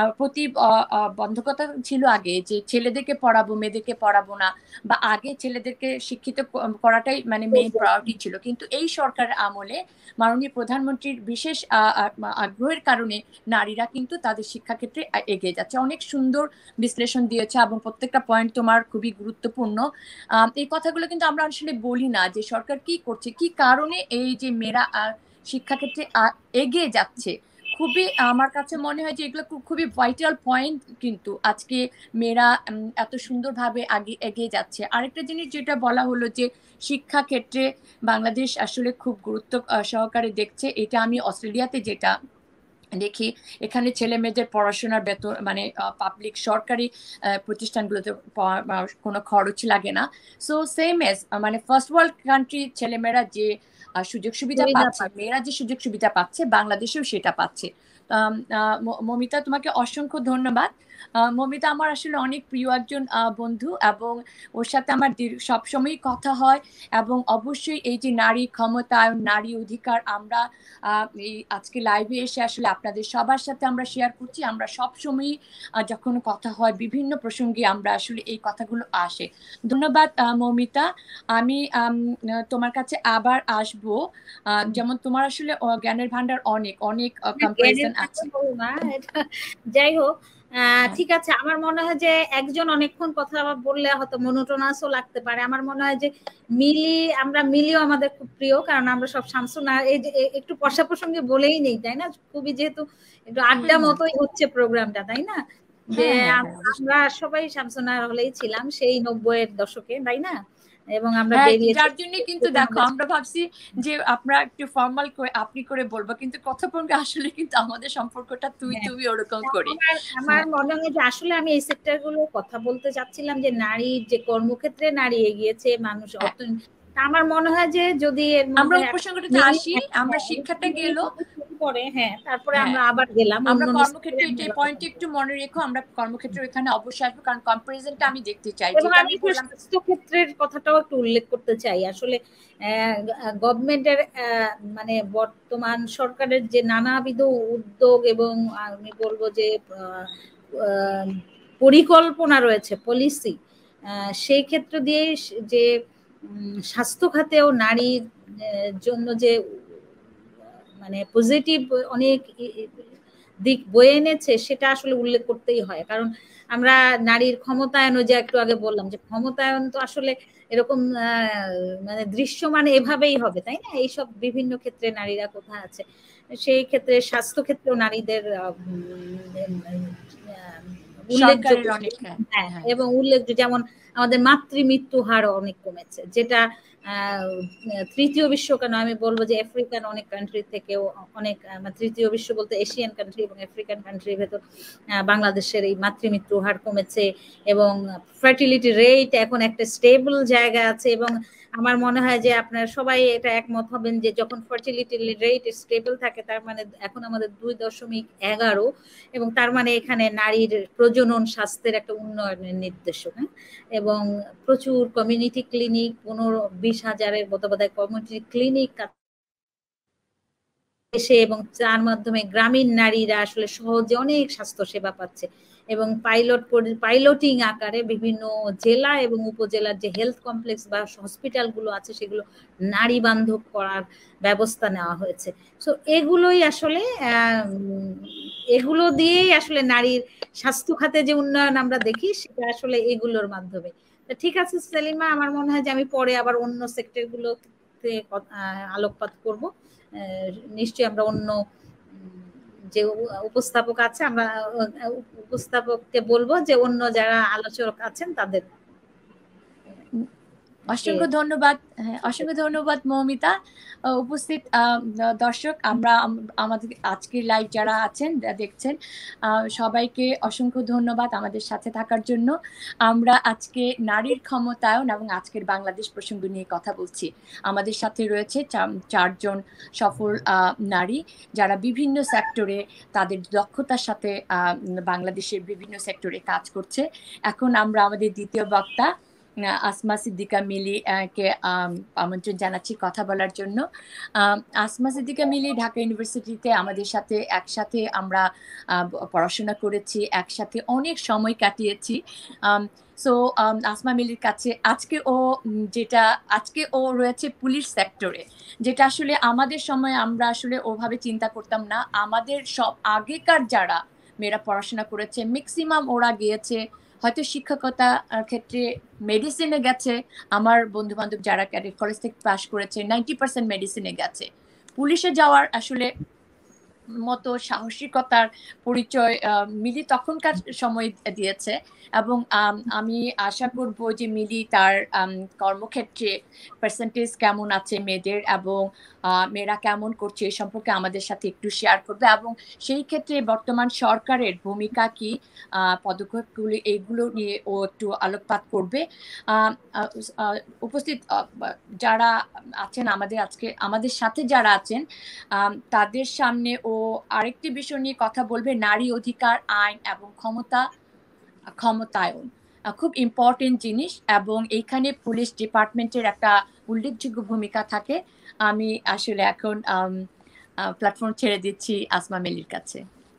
বন্ধকতা ছিল আগে যে ছেলেদেরকে পড়াবো মেয়েদেরকে পড়াবো না, বা আগে ছেলেদেরকে শিক্ষিত করাটাই মানে মেইন প্রায়োরিটি ছিল, কিন্তু এই সরকারের আমলে মাননীয় প্রধানমন্ত্রীর বিশেষ আগ্রহের কারণে নারীরা কিন্তু তাদের শিক্ষাক্ষেত্রে এগিয়ে যাচ্ছে। অনেক সুন্দর বিশ্লেষণ দিয়েছে এবং প্রত্যেকটা পয়েন্ট তোমার খুবই গুরুত্বপূর্ণ। এই কথাগুলো কিন্তু আমরা আসলে বলি না যে সরকার কি করছে, কি কারণে এই যে মেয়েরা শিক্ষাক্ষেত্রে এগিয়ে যাচ্ছে। খুবই আমার কাছে মনে হয় যে এগুলো খুবই ভাইটাল পয়েন্ট, কিন্তু আজকে মেয়েরা এত সুন্দরভাবে এগিয়ে যাচ্ছে। আরেকটা জিনিস যেটা বলা হলো যে শিক্ষাক্ষেত্রে বাংলাদেশ আসলে খুব গুরুত্ব সহকারে দেখছে, এটা আমি অস্ট্রেলিয়াতে যেটা দেখি, এখানে ছেলে মেয়েদের পড়াশোনার বেতন মানে পাবলিক সরকারি প্রতিষ্ঠানগুলোতে কোনো খরচ লাগে না। সো সেম এজ মানে ফার্স্ট ওয়ার্ল্ড কান্ট্রি ছেলেমেয়েরা যে সুযোগ সুবিধা পাচ্ছে, মেয়েরা যে সুযোগ সুবিধা পাচ্ছে বাংলাদেশেও সেটা পাচ্ছে। মমিতা, তোমাকে অসংখ্য ধন্যবাদ। মমিতা আমার আসলে অনেক প্রিয় একজন বন্ধু, এবং ওর সাথে আমার সবসময়ই কথা হয়। এবং অবশ্যই এই যে নারী ক্ষমতায়ন, নারী অধিকার, আমরা এই আজকে লাইভে এসে আসলে আপনাদের সবার সাথে আমরা শেয়ার করছি। আমরা সবসময়ই যখন কথা হয় বিভিন্ন প্রসঙ্গে আমরা আসলে এই কথাগুলো আসে। ধন্যবাদ মমিতা। আমি তোমার কাছে আবার আসবো। যেমন তোমার আসলে জ্ঞানের ভান্ডার অনেক অনেক কম্পারিজন আছে। যাই হোক, ঠিক আছে। আমার মনে হয় যে একজন অনেকক্ষণ কথা বললে হয়তো মনোটোনাসও লাগতে পারে। আমার মনে হয় যে মিলিও আমাদের খুব প্রিয়, কারণ আমরা সব শামসুনা এই যে একটু পশা প্রসঙ্গে বলেই নেই, তাই না? খুবই যেহেতু একটু আড্ডা মতোই হচ্ছে প্রোগ্রামটা, তাই না? যে আমরা সবাই শামসুনা হলেই ছিলাম সেই 90-এর দশকে, তাই না? এবং আমরা যার জন্য কিন্তু দেখো আমরা ভাবছি যে আমরা একটু ফর্মাল করে আপনি করে বলবো, কিন্তু কথোপকথনে আসলে কিন্তু আমাদের সম্পর্কটা তুমি ওরকম করি। আমার মনে হয় যে আসলে আমি এই সেক্টরগুলো কথা বলতে চাচ্ছিলাম যে নারীর যে কর্মক্ষেত্রে নারী এগিয়েছে, মানুষ আমার মনে হয় যে যদি আমরা উপসংহারটা আসি, আমরা শিক্ষাটা গেল পরে, হ্যাঁ, তারপরে আমরা আবার গেলাম আমরা কর্মক্ষেত্রে। এই পয়েন্ট একটু মনে রেখো, আমরা কর্মক্ষেত্রে এখানে অবশ্যই আসবো, কারণ কম্পারিজনটা আমি দেখতে চাই। যেটা আমি বললাম স্বাস্থ্য ক্ষেত্রের কথাটাও একটু উল্লেখ করতে চাই। আসলে গভর্নমেন্টের মানে বর্তমান সরকারের যে নানাবিধ উদ্যোগ এবং আমি বলবো যে পরিকল্পনা রয়েছে, পলিসি, সেই ক্ষেত্র দিয়ে যে স্বাস্থ্য খাতেও নারীর জন্য যে মানে পজিটিভ অনেক দিক বয়ে এনেছে, সেটা আসলে উল্লেখ করতেই হয়। কারণ আমরা নারীর ক্ষমতায়ন, যে একটু আগে বললাম যে ক্ষমতায়ন তো আসলে এরকম মানে দৃশ্যমান এভাবেই হবে, তাই না? এইসব বিভিন্ন ক্ষেত্রে নারীরা কোথায় আছে, সেই ক্ষেত্রে স্বাস্থ্য ক্ষেত্রেও নারীদের উল্লেখযোগ্য, হ্যাঁ, এবং উল্লেখযোগ্য যেমন আমাদের মাতৃমৃত্যু হার অনেক কমেছে, যেটা তৃতীয় বিশ্ব কেন আমি বলবো যে আফ্রিকান অনেক কান্ট্রি থেকেও অনেক, তৃতীয় বিশ্ব বলতে এশিয়ান কান্ট্রি এবং আফ্রিকান কান্ট্রির ভেতর বাংলাদেশের এই মাতৃমৃত্যু হার কমেছে, এবং ফার্টিলিটি রেট এখন একটা স্টেবল জায়গা আছে। এবং আমার মনে হয় যে আপনারা সবাই এটা একমত হবেন যে যখন ফার্টিলিটি রেট স্টেবল থাকে, তার মানে এখন আমাদের 2.11, এবং তার মানে এখানে নারীর প্রজনন স্বাস্থ্যের একটা উন্নয়নের নির্দেশক। এবং প্রচুর কমিউনিটি ক্লিনিক, 15-20,000-এর বোধহয় কমিউনিটি ক্লিনিক এসে, এবং যার মাধ্যমে গ্রামীণ নারীরা আসলে সহজে অনেক স্বাস্থ্য সেবা পাচ্ছে। এবং পাইলটিং আকারে বিভিন্ন জেলা এবং উপজেলার যে হেলথ কমপ্লেক্স বা হসপিটালগুলো আছে, সেগুলো নারী বান্ধব করার ব্যবস্থা নেওয়া হয়েছে। সো এগুলোই আসলে এগুলো দিয়েই আসলে নারীর স্বাস্থ্য খাতে যে উন্নয়ন আমরা দেখি, সেটা আসলে এগুলোর মাধ্যমে। ঠিক আছে সেলিমা, আমার মনে হয় যে আমি পরে আবার অন্য সেক্টরগুলোতে আলোকপাত করব। নিশ্চয়ই আমরা অন্য যে উপস্থাপক আছে আমরা উপস্থাপককে বলবো যে অন্য যারা আলোচক আছেন তাদের। অসংখ্য ধন্যবাদ, অসংখ্য ধন্যবাদ মৌমিতা। উপস্থিত দর্শক, আমরা আমাদের আজকের লাইভ যারা আছেন দেখছেন সবাইকে অসংখ্য ধন্যবাদ আমাদের সাথে থাকার জন্য। আমরা আজকে নারীর ক্ষমতায়ন এবং আজকের বাংলাদেশ প্রসঙ্গ নিয়ে কথা বলছি। আমাদের সাথে রয়েছে চারজন সফল নারী যারা বিভিন্ন সেক্টরে তাদের দক্ষতার সাথে বাংলাদেশের বিভিন্ন সেক্টরে কাজ করছে। এখন আমরা আমাদের দ্বিতীয় বক্তা আসমা সিদ্দিকা মিলি কে আমন্ত্রণ জানাচ্ছি কথা বলার জন্য। আসমা সিদ্দিকা মিলি ঢাকা ইউনিভার্সিটিতে আমাদের সাথে একসাথে আমরা পড়াশোনা করেছি, একসাথে অনেক সময় কাটিয়েছি। সো আসমা মিলির কাছে আজকে ও রয়েছে পুলিশ সেক্টরে, যেটা আসলে আমাদের সময় আমরা আসলে ওভাবে চিন্তা করতাম না। আমাদের সব আগেকার যারা মেয়েরা পড়াশোনা করেছে ম্যাক্সিমাম ওরা গিয়েছে হয়তো শিক্ষকতা ক্ষেত্রে, মেডিসিনে গেছে। আমার বন্ধু বান্ধব যারা ক্যাডেট কলেজ থেকে পাশ করেছে 90% মেডিসিনে গেছে। পুলিশে যাওয়ার আসলে মতো সাহসিকতার পরিচয় মিলি তখনকার সময় দিয়েছে, এবং আমি আশা করব যে মিলি তার কর্মক্ষেত্রে পার্সেন্টেজ কেমন আছে মেয়েদের এবং মেয়েরা কেমন করছে এই সম্পর্কে আমাদের সাথে একটু শেয়ার করবে, এবং সেই ক্ষেত্রে বর্তমান সরকারের ভূমিকা কি, পদক্ষেপগুলি, এইগুলো নিয়ে ও একটু আলোকপাত করবে। উপস্থিত যারা আছেন আমাদের সাথে যারা আছেন তাদের সামনে ও আরেকটি বিষয় নিয়ে কথা বলবে, নারী অধিকার আইন এবং ক্ষমতায়ন। খুব ইম্পর্টেন্ট জিনিস, এবং এইখানে পুলিশ ডিপার্টমেন্টের একটা উল্লেখযোগ্য ভূমিকা থাকে। আমি আসলে এখন প্ল্যাটফর্ম ছেড়ে দিচ্ছি আসমা মিলির কাছে।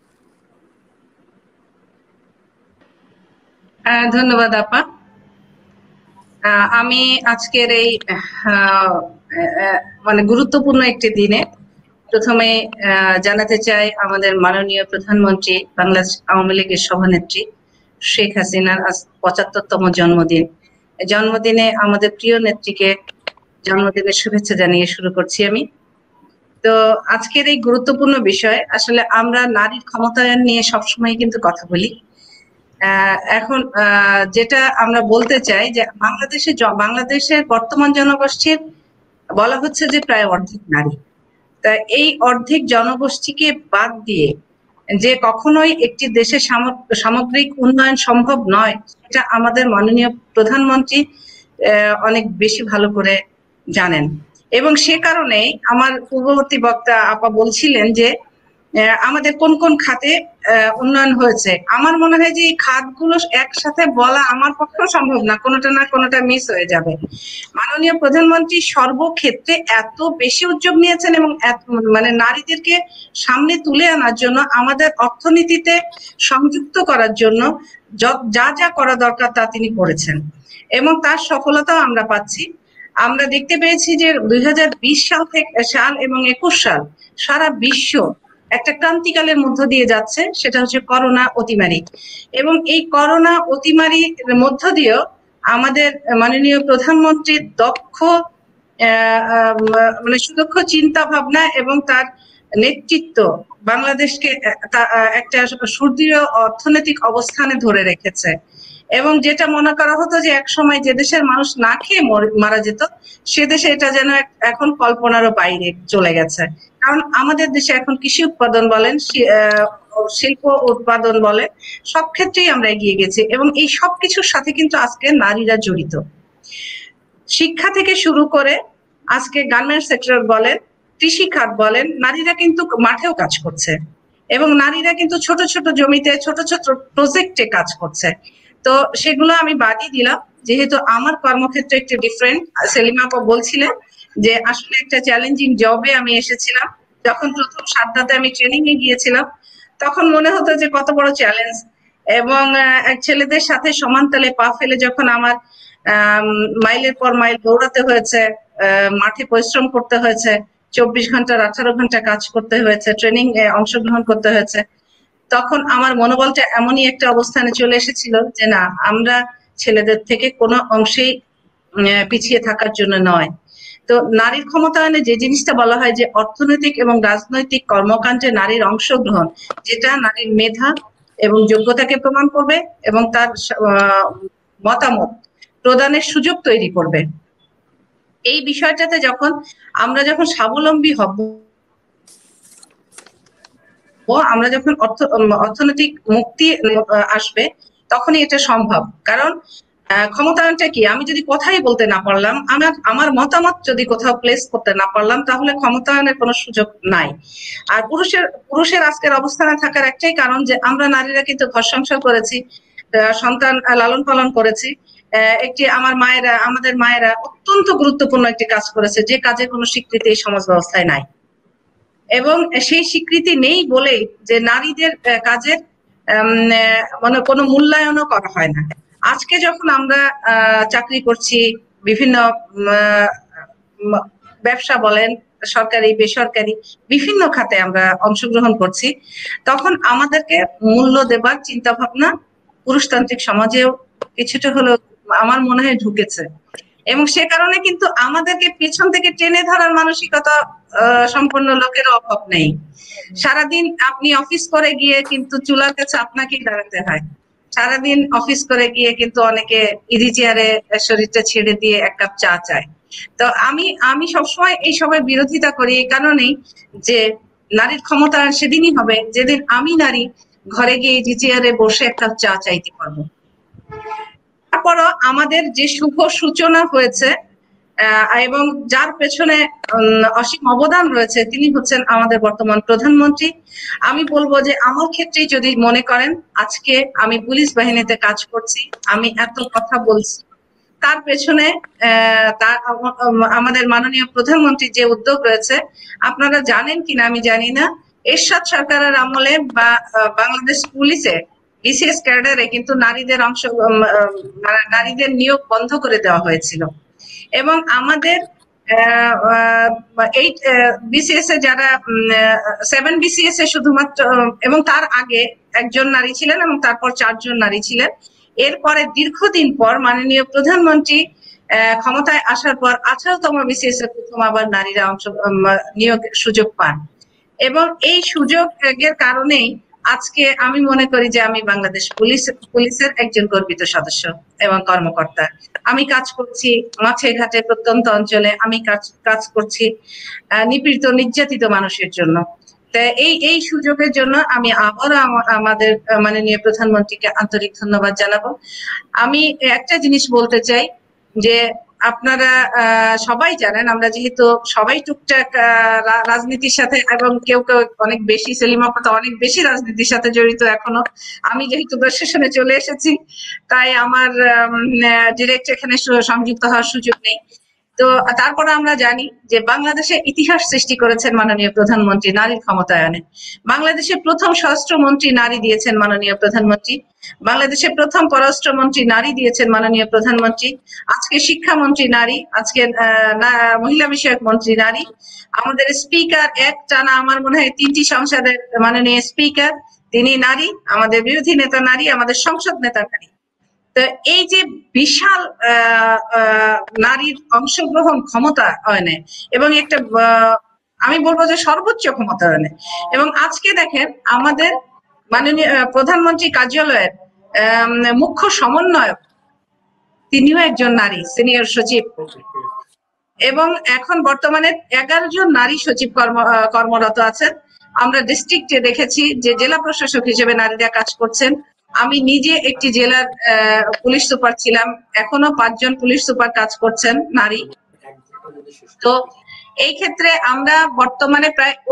ধন্যবাদ আপা। আমি আজকের এই মানে গুরুত্বপূর্ণ একটি দিনে প্রথমে জানাতে চাই আমাদের মাননীয় প্রধানমন্ত্রী, বাংলাদেশ আওয়ামী লীগের সভানেত্রী শেখ হাসিনার আজ 75তম জন্মদিন। জন্মদিনে আমাদের প্রিয় নেত্রীকে জন্মদিনের শুভেচ্ছা জানিয়ে শুরু করছি আমি। তো আজকের এই গুরুত্বপূর্ণ বিষয়, আসলে আমরা নারীর ক্ষমতায়ন নিয়ে সবসময় কিন্তু কথা বলি। এখন যেটা আমরা বলতে চাই যে বাংলাদেশের বর্তমান জনগোষ্ঠীর বলা হচ্ছে যে প্রায় অর্ধেক নারী। তা এই অর্ধেক জনগোষ্ঠীকে বাদ দিয়ে যে কখনোই একটি দেশের সামগ্রিক উন্নয়ন সম্ভব নয়, সেটা আমাদের মাননীয় প্রধানমন্ত্রী অনেক বেশি ভালো করে জানেন। এবং সে কারণে আমার পূর্ববর্তী বক্তা আপা বলছিলেন যে আমাদের কোন কোন খাতে উন্নয়ন হয়েছে। আমার মনে হয় যে এই খাতগুলো একসাথে বলা আমার পক্ষেও সম্ভব না, কোনোটা না কোনোটা মিস হয়ে যাবে। মাননীয় প্রধানমন্ত্রী সর্বক্ষেত্রে এত বেশি উদ্যোগ নিয়েছেন এবং মানে নারীদেরকে সামনে তুলে আনার জন্য, আমাদের অর্থনীতিতে সংযুক্ত করার জন্য যা যা করা দরকার তা তিনি করেছেন, এবং তার সফলতাও আমরা পাচ্ছি। আমরা দেখতে পেয়েছি যে 2020 সাল এবং 21 সাল সারা বিশ্ব একটা ক্রান্তিকালের মধ্য দিয়ে যাচ্ছে, সেটা হচ্ছে করোনা অতিমারি। এবং এই করোনা অতিমারির মধ্য দিয়েও আমাদের মাননীয় প্রধানমন্ত্রীর মানে সুদক্ষ চিন্তা ভাবনা এবং তার নেতৃত্ব বাংলাদেশকে একটা সুদৃঢ় অর্থনৈতিক অবস্থানে ধরে রেখেছে। এবং যেটা মনে করা হতো যে এক সময় যে দেশের মানুষ না খেয়ে মারা যেত, সে দেশে এটা যেন এখন কল্পনারও বাইরে চলে গেছে। কারণ আমাদের দেশে এখন কৃষি উৎপাদন বলেন, শিল্প উৎপাদন বলেন, সব ক্ষেত্রেই আমরা এগিয়ে গেছি, এবং এই সব কিছুর সাথে কিন্তু আজকে নারীরা জড়িত। শিক্ষা থেকে শুরু করে আজকে গার্মেন্টস সেক্টর বলেন, কৃষি খাত বলেন, নারীরা কিন্তু মাঠেও কাজ করছে, এবং নারীরা কিন্তু ছোট ছোট জমিতে ছোট ছোট প্রজেক্টে কাজ করছে। তো সেগুলো আমি বাদই দিলাম, যেহেতু আমার কর্মক্ষেত্র একটু ডিফারেন্ট। সেলিমা আপা বলছিলেন যে আসলে একটা চ্যালেঞ্জিং জবে আমি এসেছিলাম। যখন প্রথম সাতটাতে আমি ট্রেনিং এ গিয়েছিলাম, তখন মনে হতো যে কত বড় চ্যালেঞ্জ, এবং ছেলেদের সাথে সমান তালে পা ফেলে যখন আমার মাইলের পর মাইল দৌড়াতে হয়েছে, মাঠে পরিশ্রম করতে হয়েছে, 24 ঘন্টার 18 ঘন্টা কাজ করতে হয়েছে, ট্রেনিং এ অংশগ্রহণ করতে হয়েছে, তখন আমার মনোবলটা এমনই একটা অবস্থানে চলে এসেছিল যে না, আমরা ছেলেদের থেকে কোনো অংশেই পিছিয়ে থাকার জন্য নয়। তো নারীর ক্ষমতায়নে যে জিনিসটা বলা হয় যে অর্থনৈতিক এবং রাজনৈতিক কর্মকাণ্ডে নারীর অংশগ্রহণ, যেটা নারীর মেধা এবং যোগ্যতাকে প্রমাণ করবে এবং তার মতামত প্রদানের সুযোগ তৈরি করবে। এই বিষয়টাতে আমরা যখন স্বাবলম্বী হব, আমরা যখন অর্থনৈতিক মুক্তি আসবে, তখনই এটা সম্ভব। কারণ ক্ষমতায়নটা কি, আমি যদি কথাই বলতে না পারলাম, আমার মতামত যদি কোথাও প্লেস করতে না পারলাম, তাহলে ক্ষমতায়নের কোনো সুযোগ নাই। আর পুরুষের আজকের অবস্থানে থাকার একটাই কারণ যে আমরা নারীরা কিন্তু ঘর সংসার করেছি, সন্তান লালন পালন করেছি। আমাদের মায়েরা অত্যন্ত গুরুত্বপূর্ণ একটি কাজ করেছে, যে কাজের কোনো স্বীকৃতি এই সমাজ ব্যবস্থায় নাই, এবং সেই স্বীকৃতি নেই বলেই যে নারীদের কাজের মানে কোনো মূল্যায়নও করা হয় না। আজকে যখন আমরা চাকরি করছি, বিভিন্ন ব্যবসা বলেন, সরকারি বেসরকারি বিভিন্ন খাতে আমরা অংশগ্রহণ করছি, তখন আমাদেরকে মূল্য দেবার চিন্তা ভাবনা পুরুষতান্ত্রিক সমাজেও কিছুটা হলেও আমার মনে হয় ঢুকেছে। এবং সে কারণে কিন্তু আমাদেরকে পেছন থেকে টেনে ধরার মানসিকতা সম্পন্ন লোকের অভাব নেই। সারাদিন আপনি অফিস করে গিয়ে কিন্তু চুলার কাছে আপনাকেই দাঁড়াতে হয়, সারাদিন অফিস করে গিয়ে কিন্তু অনেকে ইজি চেয়ারে শরীরটা ছেড়ে দিয়ে এক কাপ চা চায়। তো আমি সবসময় এই সবের বিরোধিতা করি এই কারণেই যে নারীর ক্ষমতায়ন সেদিনই হবে যেদিন আমি নারী ঘরে গিয়ে ইজি চেয়ারে বসে এক কাপ চা চাইতে পারবো। তারপরও আমাদের যে শুভ সূচনা হয়েছে এবং যার পেছনে অসীম অবদান রয়েছে, তিনি হচ্ছেন আমাদের বর্তমান প্রধানমন্ত্রী। আমি বলবো যে আমার ক্ষেত্রেই যদি মনে করেন আজকে আমি পুলিশ বাহিনীতে কাজ করছি, আমি এত কথা বলছি, তার পেছনে আমাদের মাননীয় প্রধানমন্ত্রীর যে উদ্যোগ রয়েছে, আপনারা জানেন কিনা আমি জানি না, এরশাদ সরকারের আমলে বা বাংলাদেশ পুলিশে বিসিএস ক্যাডারে কিন্তু নারীদের নিয়োগ বন্ধ করে দেওয়া হয়েছিল। এবং আমাদের এই বিসিএস এ যারা 7 বিসিএস এ শুধুমাত্র, এবং তার আগে একজন নারী ছিলেন এবং তারপর 4 জন নারী ছিলেন। এরপরে দীর্ঘদিন পর মাননীয় প্রধানমন্ত্রী ক্ষমতায় আসার পর 18তম বিসিএস এ প্রথম আবার নারীরা নিয়োগের সুযোগ পান। এবং এই সুযোগের কারণেই আজকে আমি মনে করি যে আমি বাংলাদেশ পুলিশের একজন গর্বিত সদস্য এবং কর্মকর্তা। আমি কাজ করছি মাঠে ঘাটে প্রত্যন্ত অঞ্চলে, আমি কাজ করছি নিপীড়িত নির্যাতিত মানুষের জন্য। এই সুযোগের জন্য আমি আবারও আমাদের মাননীয় প্রধানমন্ত্রীকে আন্তরিক ধন্যবাদ জানাবো। আমি একটা জিনিস বলতে চাই যে আপনারা সবাই জানেন, আমরা যেহেতু সবাই টুকটাক রাজনীতির সাথে, এবং কেউ কেউ অনেক বেশি, সেলিমা আপা অনেক বেশি রাজনীতির সাথে জড়িত এখনো, আমি যেহেতু প্রশাসনে চলে এসেছি তাই আমার ডিরেক্ট এখানে সংযুক্ত হওয়ার সুযোগ নেই। তো তারপরে আমরা জানি যে বাংলাদেশে ইতিহাস সৃষ্টি করেছেন মাননীয় প্রধানমন্ত্রী নারীর ক্ষমতায়নে। বাংলাদেশে প্রথম স্বরাষ্ট্রমন্ত্রী নারী দিয়েছেন মাননীয় প্রধানমন্ত্রী, বাংলাদেশে প্রথম পররাষ্ট্রমন্ত্রী নারী দিয়েছেন মাননীয় প্রধানমন্ত্রী, আজকে শিক্ষামন্ত্রী নারী, আজকে মহিলা বিষয়ক মন্ত্রী নারী, আমাদের স্পিকার এক টানা আমার মনে হয় 3টি সংসদের মাননীয় স্পিকার তিনি নারী, আমাদের বিরোধী নেতা নারী, আমাদের সংসদ নেতা নারী। তো এই যে বিশাল নারীর অংশগ্রহণ ক্ষমতায়নে এবং একটা আমি বলবো যে সর্বোচ্চ ক্ষমতায়নে, এবং আজকে দেখেন আমাদের মাননীয় প্রধানমন্ত্রী কার্যালয়ের মুখ্য সমন্বয়ক তিনিও একজন নারী, সিনিয়র সচিব, এবং এখন বর্তমানে 11 জন নারী সচিব কর্মরত আছেন। আমরা ডিস্ট্রিক্টে দেখেছি যে জেলা প্রশাসক হিসেবে নারীরা কাজ করছেন। আমি নিজে একটি জেলার পুলিশ সুপার ছিলাম, এখনো 5 জন পুলিশ সুপার কাজ করছেন নারী। তো এই ক্ষেত্রে আমরা বর্তমানে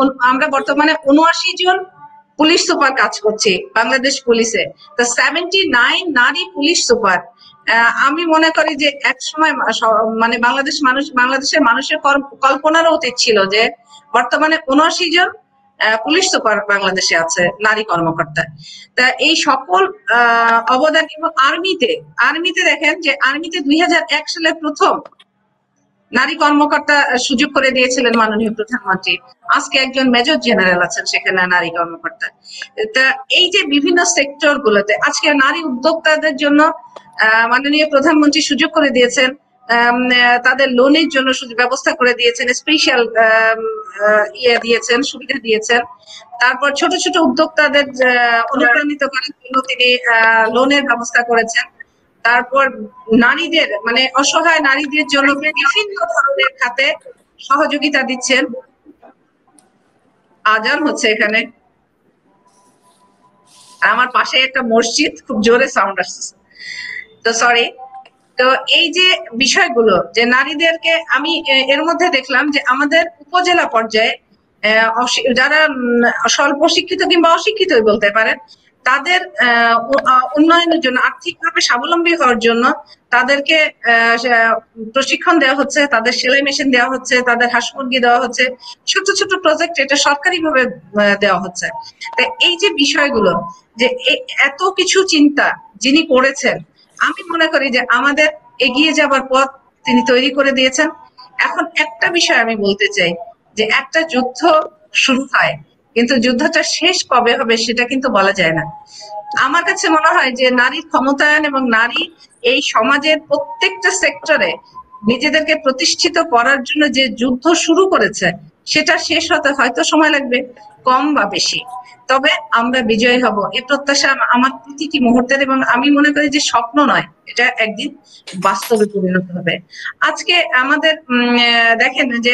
79 জন পুলিশ সুপার কাজ করছি বাংলাদেশ পুলিশে। তো 79 নারী পুলিশ সুপার, আমি মনে করি যে এক সময় মানে বাংলাদেশের মানুষের কল্পনারও অতীত ছিল যে বর্তমানে 79 জন পুলিশ সুপার বাংলাদেশে আছে নারী কর্মকর্তা। তা এই সকল অবদান, এবং আর্মিতে দেখেন যে আর্মিতে 2001 সালে প্রথম নারী কর্মকর্তা সুযোগ করে দিয়েছিলেন মাননীয় প্রধানমন্ত্রী, আজকে একজন মেজর জেনারেল আছেন সেখানে নারী কর্মকর্তা। তা এই যে বিভিন্ন সেক্টর গুলোতে আজকে নারী উদ্যোক্তাদের জন্য মাননীয় প্রধানমন্ত্রী সুযোগ করে দিয়েছেন তাদের লোনের জন্য ব্যবস্থা করে দিয়েছেন, স্পেশাল দিয়েছেন, সুবিধা দিয়েছেন। তারপর ছোট ছোট উদ্যোক্তাদের অনুপ্রাণিত করার জন্য তিনি লোনের ব্যবস্থা করেছেন। তারপর নারীদের মানে অসহায় নারীদের জন্য বিভিন্ন ধরনের খাতে সহযোগিতা দিচ্ছেন। আজান হচ্ছে এখানে, আমার পাশে একটা মসজিদ, খুব জোরে সাউন্ড আসছে, তো সরি। তো এই যে বিষয়গুলো যে নারীদেরকে আমি এর মধ্যে দেখলাম যে আমাদের উপজেলা পর্যায়ে যারা স্বল্প শিক্ষিত কিংবা অশিক্ষিতই বলতে পারেন, তাদের উন্নয়নের জন্য, আর্থিকভাবে স্বাবলম্বী হওয়ার জন্য তাদেরকে প্রশিক্ষণ দেওয়া হচ্ছে, তাদের সেলাই মেশিন দেওয়া হচ্ছে, তাদের হাঁস মুরগি দেওয়া হচ্ছে, ছোট ছোট প্রজেক্ট এটা সরকারিভাবে দেওয়া হচ্ছে। তো এই যে বিষয়গুলো যে এত কিছু চিন্তা যিনি করেছেন, আমি মনে করি যে আমাদের এগিয়ে যাবার পথ তিনি তৈরি করে দিয়েছেন। এখন একটা বিষয় আমি বলতে চাই যে একটা যুদ্ধ শুরু হয়, কিন্তু যুদ্ধটা শেষ কবে হবে সেটা কিন্তু বলা যায় না। আমার কাছে মনে হয় যে নারীর ক্ষমতায়ন এবং নারী এই সমাজের প্রত্যেকটা সেক্টরে নিজেদেরকে প্রতিষ্ঠিত করার জন্য যে যুদ্ধ শুরু করেছে সেটা শেষ হতে হয়তো সময় লাগবে, কম বা বেশি, তবে আমরা বিজয়ী হব এই প্রত্যাশা আমার প্রতিটি মুহূর্তের। এবং আমি মনে করি যে স্বপ্ন নয়, এটা একদিন বাস্তবে পরিণত হবে। আজকে আমাদের দেখেন যে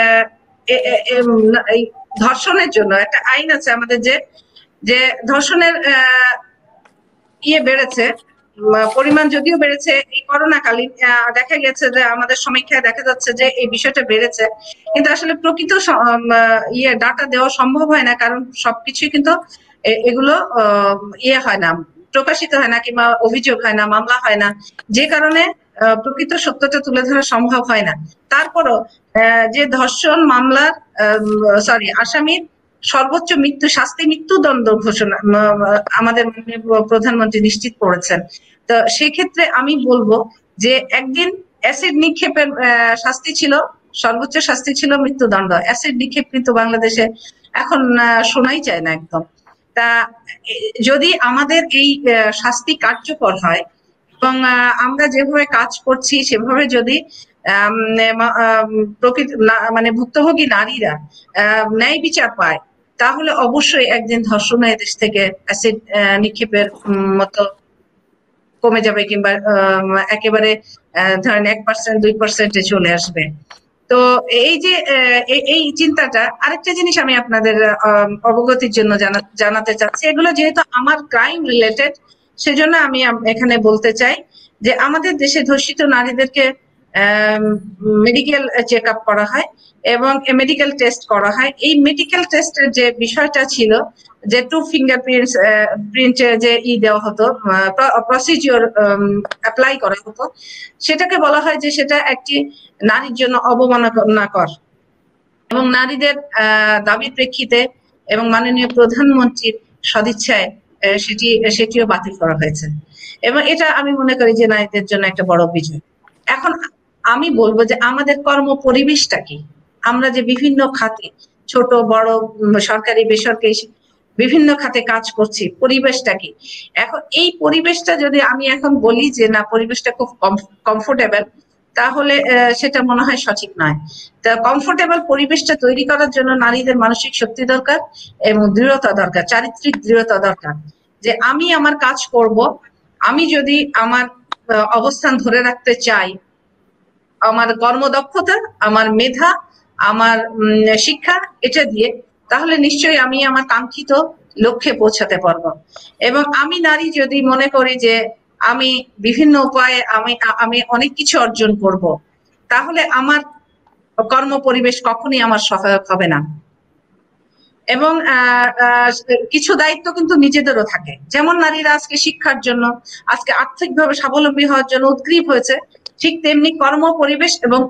এই ধর্ষণের জন্য একটা আইন আছে আমাদের, যে ধর্ষণের বেড়েছে, পরিমাণ যদিও বেড়েছে এই করোনাকালীন, দেখা গেছে যে আমাদের সমীক্ষায় দেখা যাচ্ছে যে এই বিষয়টা বেড়েছে, কিন্তু আসলে প্রকৃত ডাটা দেওয়া সম্ভব হয় না, কারণ সবকিছুই কিন্তু এগুলো হয় না, প্রকাশিত হয় না, কিংবা অভিযোগ হয় না, মামলা হয় না, যে কারণে প্রকৃত সত্যতা তুলে ধরা সম্ভব হয় না। তারপরও যে ধর্ষণ মামলার আসামির সর্বোচ্চ শাস্তি মৃত্যুদণ্ড ঘোষণা আমাদের প্রধানমন্ত্রী নিশ্চিত করেছেন। তো সেক্ষেত্রে আমি বলবো যে একদিন অ্যাসিড নিক্ষেপের শাস্তি ছিল, সর্বোচ্চ শাস্তি ছিল মৃত্যুদণ্ড। অ্যাসিড নিক্ষেপ কিন্তু বাংলাদেশে এখন শোনাই যায় না একদম। তা যদি আমাদের এই শাস্তি কার্যকর হয় এবং আমরা যেভাবে কাজ করছি সেভাবে যদি মানে ভুক্তভোগী নারীরা ন্যায় বিচার পায়, তাহলে অবশ্যই একদিন ধর্ষণ দেশ থেকে অ্যাসিড নিক্ষেপের মতো কমে যাবে, কিংবা একেবারে ধরেন 1% 2% চলে আসবে। তো এই যে এই চিন্তাটা, আরেকটা জিনিস আমি আপনাদের অবগতির জন্য জানাতে চাচ্ছি, এগুলো যেহেতু আমার ক্রাইম রিলেটেড, সেজন্য আমি এখানে বলতে চাই যে আমাদের দেশে ধর্ষিত নারীদেরকে মেডিকেল চেক আপ করা হয় এবং মেডিকেল টেস্ট করা হয়। এই মেডিকেল টেস্টের যে বিষয়টা ছিল, যে 2 ফিঙ্গারপ্রিন্ট যে দেওয়া হতো, প্রসিডিওর অ্যাপ্লাই করা হতো, সেটাকে বলা হয় যে সেটা একটি নারীর জন্য অবমাননাকর, এবং নারীদের দাবির প্রেক্ষিতে এবং মাননীয় প্রধানমন্ত্রীর সদিচ্ছায় সেটিও বাতিল করা হয়েছে, এবং এটা আমি মনে করি যে নারীদের জন্য একটা বড় বিজয়। এখন আমি বলবো যে আমাদের কর্ম পরিবেশটা কি, আমরা যে বিভিন্ন খাতে ছোট বড় সরকারি বেসরকারি বিভিন্ন খাতে কাজ করছি, পরিবেশটা কি? এখন এই পরিবেশটা যদি আমি এখন বলি যে না পরিবেশটা খুব কমফোর্টেবল, তাহলে সেটা মনে হয় সঠিক নয়। তা কমফোর্টেবল পরিবেশটা তৈরি করার জন্য নারীদের মানসিক শক্তি দরকার এবং দৃঢ়তা দরকার, চারিত্রিক দৃঢ়তা দরকার, যে আমি আমার কাজ করব, আমি যদি আমার অবস্থান ধরে রাখতে চাই, আমার কর্মদক্ষতা, আমার মেধা, আমার শিক্ষা এটা দিয়ে, তাহলে নিশ্চয়ই আমি আমার কাঙ্ক্ষিত লক্ষ্যে পৌঁছাতে পারবো। এবং আমি নারী যদি মনে করি যে আমি বিভিন্ন উপায়ে আমি অনেক কিছু অর্জন করব, তাহলে আমার কর্ম পরিবেশ কখনই আমার সহায়ক হবে না। এবং কিছু দায়িত্ব কিন্তু নিজেদেরও থাকে, যেমন নারীরা আজকে শিক্ষার জন্য, আজকে আর্থিকভাবে স্বাবলম্বী হওয়ার জন্য উদ্গ্রীব হয়েছে, ঠিক তেমনি কর্ম পরিবেশ এবং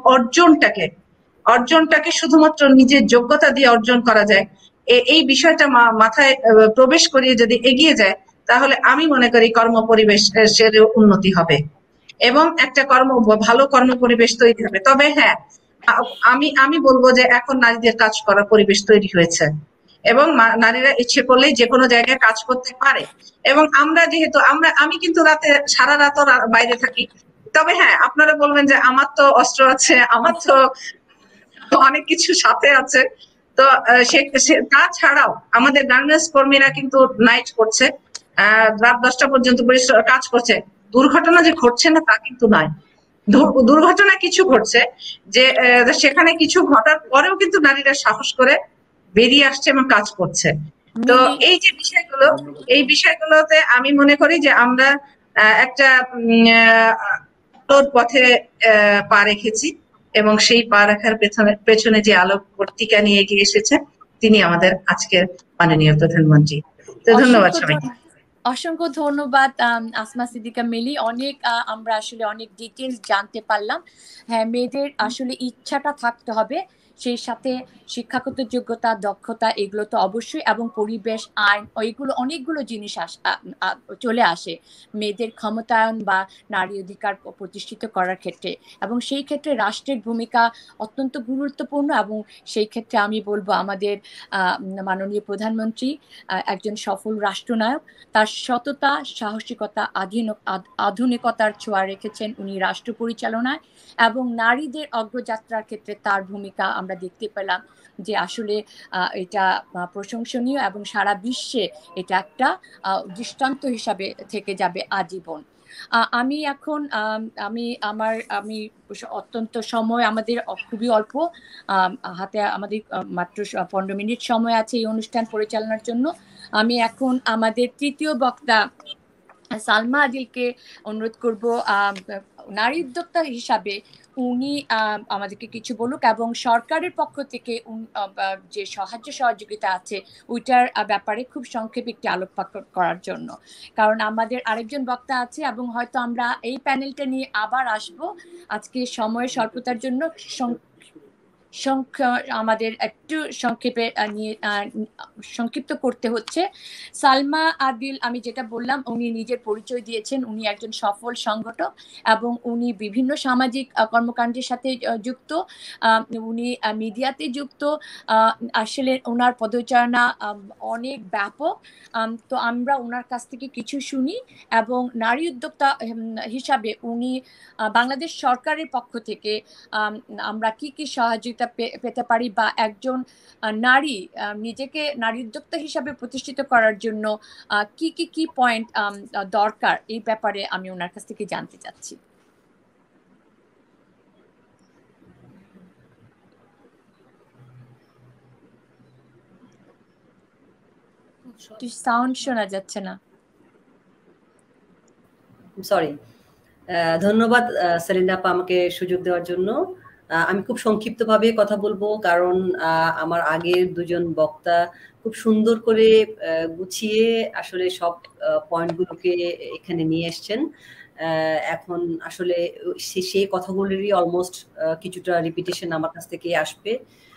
অর্জনটাকে শুধুমাত্র নিজের যোগ্যতা দিয়ে অর্জন করা যায়, এই বিষয়টা মাথায় প্রবেশ করিয়ে যদি এগিয়ে যায়, তাহলে আমি মনে করি কর্ম পরিবেশের উন্নতি হবে এবং একটা ভালো কর্ম পরিবেশ তৈরি হবে। তবে হ্যাঁ, আমি বলবো যে এখন নারীদের কাজ করার পরিবেশ তৈরি হয়েছে এবং নারীরা ইচ্ছে করলেই যে কোনো জায়গায় কাজ করতে পারে। এবং আমরা যেহেতু আমি কিন্তু সারা রাত বাইরে থাকি, তবে হ্যাঁ, আপনারা বলবেন যে আমার তো অস্ত্র আছে, আমার তো অনেক কিছু সাথে আছে। তো তাছাড়াও আমাদের গার্মেন্টস কর্মীরা কিন্তু নাইট করছে, রাত 10টা পর্যন্ত কাজ করছে। দুর্ঘটনা যে ঘটছে না তা কিন্তু নয়, দুর্ঘটনা কিছু ঘটছে, যে সেখানে কিছু ঘটার পরেও কিন্তু নারীরা সাহস করে বেরিয়ে আসছে এবং কাজ করছে। তো এই যে বিষয়গুলো, এই বিষয়গুলোতে আমি মনে করি যে আমরা একটা পথে পা রেখেছি, এবং সেই পা রাখার পেছনে যে আলোকবর্তিকা নিয়ে এগিয়ে এসেছে তিনি আমাদের আজকের মাননীয় প্রধানমন্ত্রী। তো ধন্যবাদ সবাইকে। অসংখ্য ধন্যবাদ আসমা সিদ্দিকা মিলি। অনেক আমরা আসলে অনেক ডিটেইলস জানতে পারলাম। হ্যাঁ, মেয়েদের আসলে ইচ্ছাটা থাকতে হবে, সেই সাথে শিক্ষাগত যোগ্যতা, দক্ষতা, এগুলো তো অবশ্যই, এবং পরিবেশ, আইন, ওইগুলো অনেকগুলো জিনিস চলে আসে মেয়েদের ক্ষমতায়ন বা নারী অধিকার প্রতিষ্ঠিত করার ক্ষেত্রে, এবং সেই ক্ষেত্রে রাষ্ট্রের ভূমিকা অত্যন্ত গুরুত্বপূর্ণ। এবং সেই ক্ষেত্রে আমি বলবো আমাদের মাননীয় প্রধানমন্ত্রী একজন সফল রাষ্ট্রনায়ক, তার সততা, সাহসিকতা, আধুনিকতার ছোঁয়া রেখেছেন উনি রাষ্ট্র পরিচালনায়, এবং নারীদের অগ্রযাত্রার ক্ষেত্রে তার ভূমিকা আমরা দেখতে পেলাম যে আসলে এটা প্রশংসনীয়, এবং সারা বিশ্বে এটা একটা দৃষ্টান্ত হিসাবে থেকে যাবে আজীবন। আমি এখন আমি অত্যন্ত সময় আমাদের খুবই অল্প হাতে, আমাদের মাত্র 15 মিনিট সময় আছে এই অনুষ্ঠান পরিচালনার জন্য। আমি এখন আমাদের তৃতীয় বক্তা সালমা আদিলকে অনুরোধ করব নারী উদ্যোক্তা হিসাবে উনি আমাদেরকে কিছু বলুক, এবং সরকারের পক্ষ থেকে যে সাহায্য সহযোগিতা আছে ওইটার ব্যাপারে খুব সংক্ষেপে একটি আলোকপাত করার জন্য। কারণ আমাদের আরেকজন বক্তা আছে, এবং হয়তো আমরা এই প্যানেলটা নিয়ে আবার আসব। আজকে সময়ের স্বল্পতার জন্য আমাদের একটু সংক্ষেপে সংক্ষিপ্ত করতে হচ্ছে। সালমা আদিল, আমি যেটা বললাম, উনি নিজের পরিচয় দিয়েছেন, উনি একজন সফল সংগঠক এবং উনি বিভিন্ন সামাজিক কর্মকাণ্ডের সাথে যুক্ত, উনি মিডিয়াতে যুক্ত। আসলে ওনার পদচারণা অনেক ব্যাপক। তো আমরা ওনার কাছ থেকে কিছু শুনি, এবং নারী উদ্যোক্তা হিসাবে উনি বাংলাদেশ সরকারের পক্ষ থেকে আমরা কি কি সহযোগিতা পেতে পারি, বা একজন নারী নিজেকে নারী উদ্যোক্তা হিসাবে প্রতিষ্ঠিত করার জন্য কি কি কি পয়েন্ট দরকার, এই ব্যাপারে আমি ওনার কাছ থেকে জানতে চাচ্ছি। সাউন্ড শোনা যাচ্ছে না, সরি। ধন্যবাদ সেলিনা আপা আমাকে সুযোগ দেওয়ার জন্য। আমি খুব সংক্ষিপ্তভাবে কথা বলবো, কারণ আমার আগের দুজন বক্তা খুব সুন্দর করে গুছিয়ে আসলে সব পয়েন্টগুলোকে এখানে নিয়ে এসছেন। এখন আসলে সেই কথাগুলোরই অলমোস্ট কিছুটা রিপিটেশন আমার কাছ থেকে আসবে।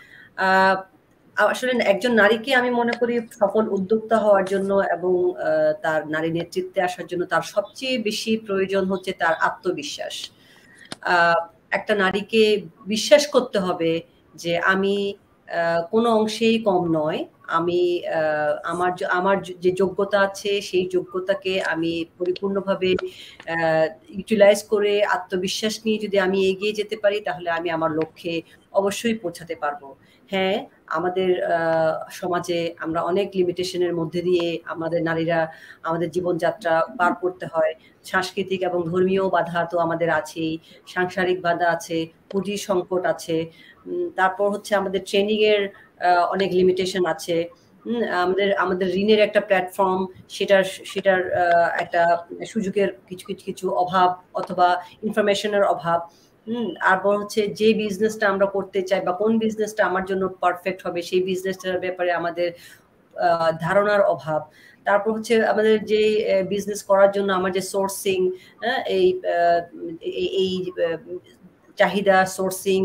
আসলে একজন নারীকে আমি মনে করি সফল উদ্যোক্তা হওয়ার জন্য এবং তার নারী নেতৃত্বে আসার জন্য তার সবচেয়ে বেশি প্রয়োজন হচ্ছে তার আত্মবিশ্বাস। একটা নারীকে বিশ্বাস করতে হবে যে আমি কোনো অংশেই কম নয়, আমি আমার যে যোগ্যতা আছে সেই যোগ্যতাকে আমি পরিপূর্ণভাবে ইউটিলাইজ করে আত্মবিশ্বাস নিয়ে যদি আমি এগিয়ে যেতে পারি তাহলে আমি আমার লক্ষ্যে অবশ্যই পৌঁছাতে পারবো। হ্যাঁ, আমাদের সমাজে আমরা অনেক লিমিটেশনের মধ্যে দিয়ে আমাদের নারীরা আমাদের জীবনযাত্রা পার করতে হয়। সাংস্কৃতিক এবং ধর্মীয় বাধা তো আমাদের আছেই, সাংসারিক বাধা আছে, পুঁজির সংকট আছে, তারপর হচ্ছে আমাদের ট্রেনিং এর অনেক লিমিটেশন আছে, আমাদের ঋণের একটা প্ল্যাটফর্ম, সেটার একটা সুযোগের কিছু অভাব অথবা ইনফরমেশনের অভাব। তারপর হচ্ছে যে বিজনেসটা আমরা করতে চাই বা কোন বিজনেসটা আমার জন্য পারফেক্ট হবে সেই বিজনেসটার ব্যাপারে আমাদের ধারণার অভাব। তারপর হচ্ছে আমাদের যে বিজনেস করার জন্য আমার যে সোর্সিং, এই চাহিদা, সোর্সিং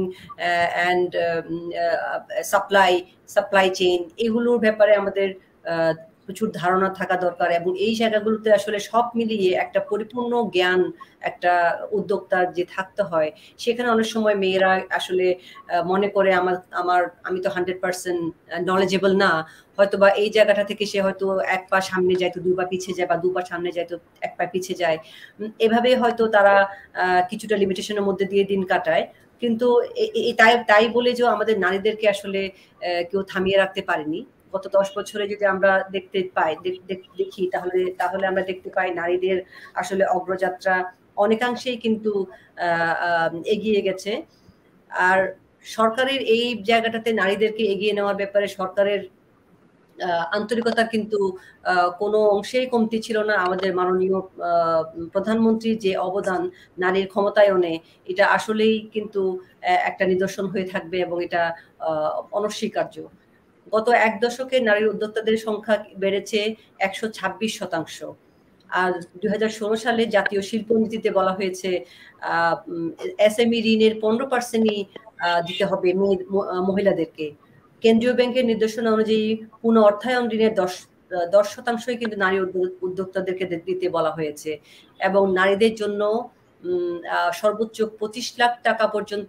অ্যান্ড সাপ্লাই চেইন, এগুলোর ব্যাপারে আমাদের প্রচুর ধারণা থাকা দরকার, এবং এই জায়গাগুলোতে আসলে সব মিলিয়ে একটা পরিপূর্ণ জ্ঞান একটা উদ্যোক্তার যে থাকতে হয়, সেখানে অনেক সময় মেয়েরা আসলে মনে করে আমি তো 100% নলেজেবল না, হয়তো বা এই জায়গাটা থেকে সে হয়তো এক পা সামনে যায় তো 2 পা পিছিয়ে যায়, বা 2 পা সামনে যায় তো 1 পা পিছিয়ে যায়, এভাবে হয়তো তারা কিছুটা লিমিটেশনের মধ্যে দিয়ে দিন কাটায়। কিন্তু তাই বলে যে আমাদের নারীদেরকে আসলে কেউ থামিয়ে রাখতে পারেনি। গত 10 বছরে যদি আমরা দেখি তাহলে আমরা দেখতে পাই নারীদের আসলে অগ্রযাত্রা অনেকাংশেই কিন্তু এগিয়ে গেছে। আর সরকারের এই জায়গাটাতে নারীদেরকে এগিয়ে নেওয়ার ব্যাপারে সরকারের আন্তরিকতা কিন্তু কোনো অংশেই কমতি ছিল না। আমাদের মাননীয় প্রধানমন্ত্রীর যে অবদান নারীর ক্ষমতায়নে, এটা আসলেই কিন্তু একটা নিদর্শন হয়ে থাকবে, এবং এটা অনস্বীকার্য। গত 1 দশকে নারী উদ্যোক্তাদের সংখ্যা বেড়েছে 126%। আর 2016 সালে জাতীয় শিল্পনীতিতে বলা হয়েছে এসএমই ঋণের 15%ই দিতে হবে মহিলাদেরকে। কেন্দ্রীয় ব্যাংকের নির্দেশনা অনুযায়ী পুনঃ অর্থায়ন ঋণের 10% কিন্তু নারী উদ্যোক্তাদেরকে দিতে বলা হয়েছে, এবং নারীদের জন্য সর্বোচ্চ 25 লাখ টাকা পর্যন্ত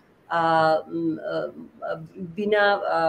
বিনা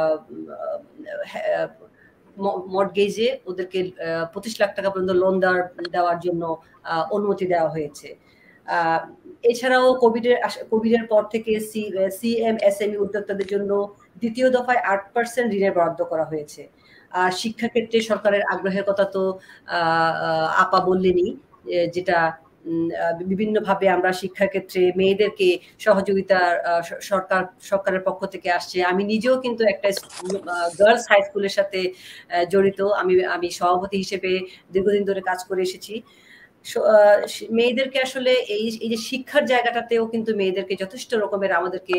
মর্টগেজে ওদেরকে 25 লাখ টাকা পর্যন্ত লোন দেওয়ার জন্য অনুমতি দেওয়া হয়েছে। এছাড়াও কোভিডের পর থেকে সিএমএসএমই উদ্যোক্তাদের জন্য দ্বিতীয় দফায় 8% ঋণের বরাদ্দ করা হয়েছে। আর শিক্ষাক্ষেত্রে সরকারের আগ্রহের কথা তো আপা বললেনই, যেটা বিভিন্নভাবে আমরা শিক্ষাক্ষেত্রে মেয়েদেরকে সহযোগিতা সরকারের পক্ষ থেকে আসছে। আমি নিজেও কিন্তু একটা গার্লস হাই স্কুলের সাথে জড়িত, আমি সভাপতি হিসেবে দীর্ঘদিন ধরে কাজ করে এসেছি। মেয়েদেরকে আসলে এই যে শিক্ষার জায়গাটাতেও কিন্তু মেয়েদেরকে যথেষ্ট রকমের আমাদেরকে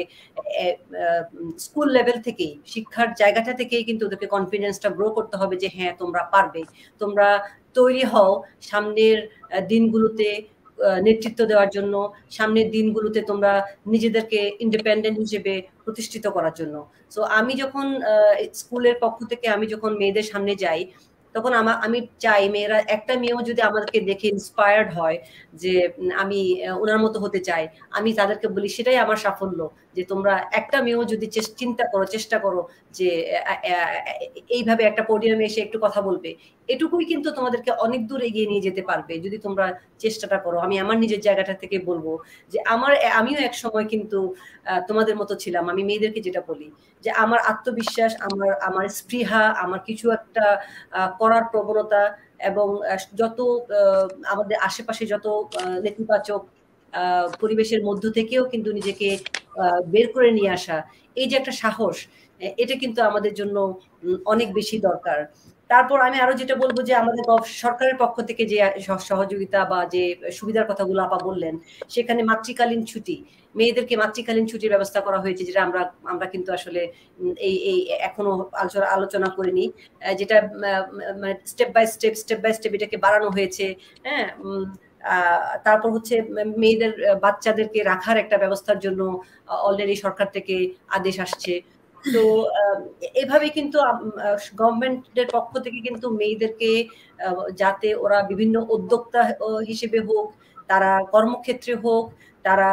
স্কুল লেভেল থেকেই, শিক্ষার জায়গাটা থেকেই কিন্তু ওদেরকে কনফিডেন্সটা গ্রো করতে হবে যে হ্যাঁ তোমরা পারবে, তোমরা তৈরি হও সামনের দিনগুলোতে নেতৃত্ব দেওয়ার জন্য, সামনের দিনগুলোতে তোমরা নিজেদেরকে ইন্ডিপেন্ডেন্ট হিসেবে প্রতিষ্ঠিত করার জন্য। সো আমি যখন স্কুলের পক্ষ থেকে আমি যখন মেয়েদের সামনে যাই, তখন আমি চাই মেয়েরা, একটা মেয়েও যদি আমাদেরকে দেখে ইন্সপায়ার্ড হয় যে আমি ওনার মতো হতে চাই, আমি তাদেরকে বলি সেটাই আমার সাফল্য, যে তোমরা একটা মেয়েও যদি চেষ্টা করো যে এইভাবে একটা পোডিয়ামে এসে একটু কথা বলবে, এটুকুই কিন্তু তোমাদেরকে অনেক দূর এগিয়ে নিয়ে যেতে পারবে যদি তোমরা চেষ্টাটা করো। আমি আমার নিজের জায়গাটা থেকে বলবো যে আমিও এক সময় কিন্তু তোমাদের মতো ছিলাম। আমি মেয়েদেরকে যেটা বলি যে আমার আত্মবিশ্বাস, আমার স্পৃহা, আমার কিছু একটা করার প্রবণতা, এবং যত আমাদের আশেপাশে যত নেতিবাচক পরিবেশের মধ্য থেকেও কিন্তু নিজেকে বের করে নিয়ে আসা, এই যে একটা সাহস, এটা কিন্তু আমাদের জন্য অনেক বেশি দরকার। তারপর আমি আরো যেটা বলবো যে আমাদের সরকারের পক্ষ থেকে যে সহযোগিতা বা যে সুবিধার কথাগুলো আপা বললেন, সেখানে মাতৃকালীন ছুটি, মেয়েদেরকে মাতৃকালীন ছুটির ব্যবস্থা করা হয়েছে, যেটা আমরা কিন্তু আসলে এই এখনো আলোচনা করিনি, যেটা স্টেপ বাই স্টেপ এটাকে বাড়ানো হয়েছে। হ্যাঁ, তারপর হচ্ছে মেয়েদের বাচ্চাদেরকে রাখার একটা ব্যবস্থার জন্য অলরেডি সরকার থেকে আদেশ আসছে। তো এভাবে কিন্তু গভর্নমেন্টের পক্ষ থেকে কিন্তু মেয়েদেরকে যাতে ওরা বিভিন্ন উদ্যোক্তা হিসেবে হোক, তারা কর্মক্ষেত্রে হোক, তারা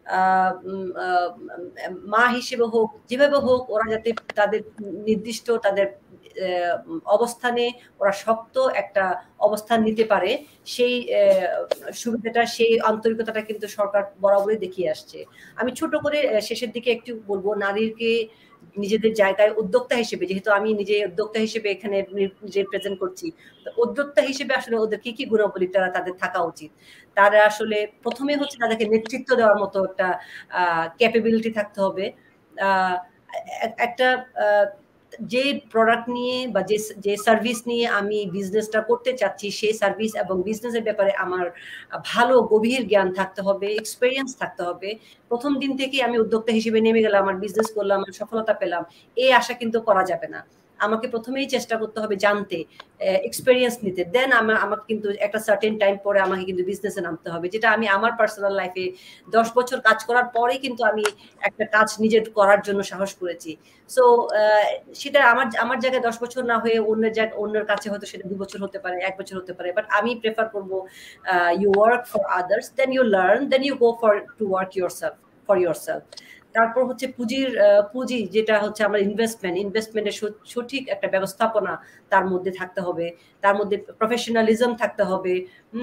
মা হিসেবে হোক, যেভাবে হোক, ওরা যাতে তাদের নির্দিষ্ট তাদের অবস্থানে ওরা শক্ত একটা অবস্থান নিতে পারে, সেই সুবিধাটা, সেই আন্তরিকতাটা কিন্তু সরকার বরাবরই দেখিয়ে আসছে। আমি ছোট করে শেষের দিকে একটু বলবো, নারীকে নিজেদের জায়গায় উদ্যোক্তা হিসেবে, যেহেতু আমি নিজে উদ্যোক্তা হিসেবে এখানে নিজে প্রেজেন্ট করছি, উদ্যোক্তা হিসেবে আসলে ওদের কি কি গুণাবলী তাদের থাকা উচিত। তারা আসলে প্রথমে হচ্ছে তাদেরকে নেতৃত্ব দেওয়ার মতো একটা ক্যাপাবিলিটি থাকতে হবে। একটা যে প্রোডাক্ট নিয়ে বা যে সার্ভিস নিয়ে আমি বিজনেসটা করতে চাচ্ছি, সেই সার্ভিস এবং বিজনেসের ব্যাপারে আমার ভালো গভীর জ্ঞান থাকতে হবে, এক্সপেরিয়েন্স থাকতে হবে। প্রথম দিন থেকে আমি উদ্যোক্তা হিসেবে নেমে গেলাম, আমার বিজনেস করলাম, আমার সফলতা পেলাম, এই আশা কিন্তু করা যাবে না। আমাকে প্রথমেই চেষ্টা করতে হবে জানতে, এক্সপেরিয়েন্স নিতে, দেন আমাকে কিন্তু একটা সার্টেন টাইম পরে আমাকে কিন্তু বিজনেসে নামতে হবে, যেটা আমি আমার পার্সোনাল লাইফে 10 বছর কাজ করার পরেই কিন্তু আমি একটা কাজ নিজে করার জন্য সাহস করেছি। সো সেটা আমার জায়গায় 10 বছর না হয়ে অন্যের কাছে হয়তো সেটা 2 বছর হতে পারে, 1 বছর হতে পারে, বাট আমি প্রেফার করবো you work for others, then you learn, then you go to work for yourself. তারপর হচ্ছে পুঁজি, যেটা হচ্ছে আমরা ইনভেস্টমেন্টের সঠিক একটা ব্যবস্থাপনা তার মধ্যে থাকতে হবে, তার মধ্যে প্রফেশনালিজম থাকতে হবে।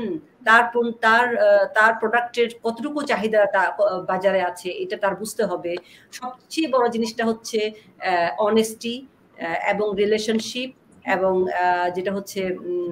তার প্রোডাক্টের কতটুকু চাহিদা বাজারে আছে এটা তার বুঝতে হবে। সবচেয়ে বড় জিনিসটা হচ্ছে অনেস্টি এবং রিলেশনশিপ, এবং যেটা হচ্ছে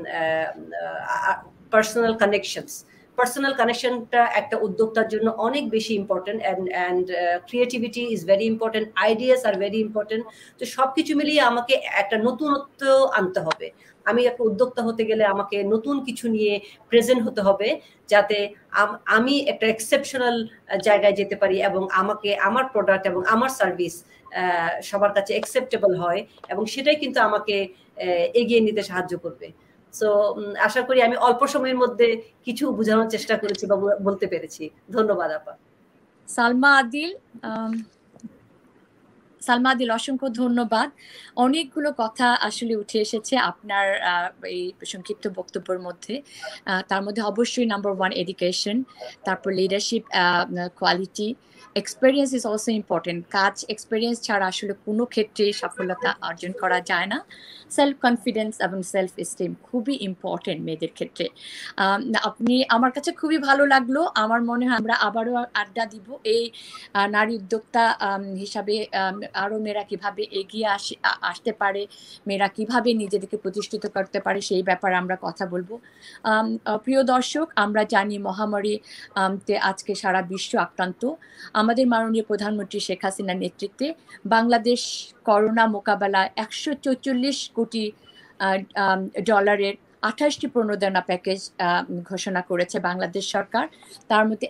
পার্সোনাল কানেকশনটা একটা উদ্যোক্তার জন্য অনেক বেশি important, and creativity is very important, ideas are very important. তো সবকিছু মিলিয়ে আমাকে একটা নতুনত্ব আনতে হবে। আমি একটা উদ্যোক্তা হতে গেলে আমাকে নতুন কিছু নিয়ে প্রেজেন্ট হতে হবে, যাতে আমি একটা এক্সেপশনাল জায়গায় যেতে পারি এবং আমার প্রোডাক্ট এবং আমার সার্ভিস সবার কাছে অ্যাকসেপ্টেবল হয়, এবং সেটাই কিন্তু আমাকে এগিয়ে নিতে সাহায্য করবে। সো আশা করি আমি অল্প সময়ের মধ্যে কিছু বোঝানোর চেষ্টা করেছি বা বলতে পেরেছি। ধন্যবাদ আপা। সালমা আদিল, অসংখ্য ধন্যবাদ। অনেকগুলো কথা আসলে উঠে এসেছে আপনার এই সংক্ষিপ্ত বক্তব্যের মধ্যে। তার মধ্যে অবশ্যই নাম্বার 1 এডুকেশন, তারপর leadership quality, experience is also important. কাজ এক্সপেরিয়েন্স ছাড়া আসলে কোনো ক্ষেত্রে সফলতা অর্জন করা যায় না। সেলফ কনফিডেন্স এবং সেলফ এস্টিম খুবই ইম্পর্টেন্ট মেয়েদের ক্ষেত্রে। আমার কাছে খুবই ভালো লাগলো। আমার মনে হয় আমরা আবারও আড্ডা দিব এই নারী উদ্যোক্তা হিসাবে আরো মেয়েরা কিভাবে এগিয়ে আসতে পারে, মেয়েরা কিভাবে নিজেদেরকে প্রতিষ্ঠিত করতে পারে, সেই ব্যাপারে আমরা কথা বলবো। প্রিয় দর্শক, আমরা জানি মহামারী আজকে সারা বিশ্ব আক্রান্ত। আমাদের মাননীয় প্রধানমন্ত্রী শেখ হাসিনার নেতৃত্বে বাংলাদেশ করোনা মোকাবেলায় 144 কোটি ডলারের 28টি প্রণোদনা প্যাকেজ ঘোষণা করেছে বাংলাদেশ সরকার। তার মধ্যে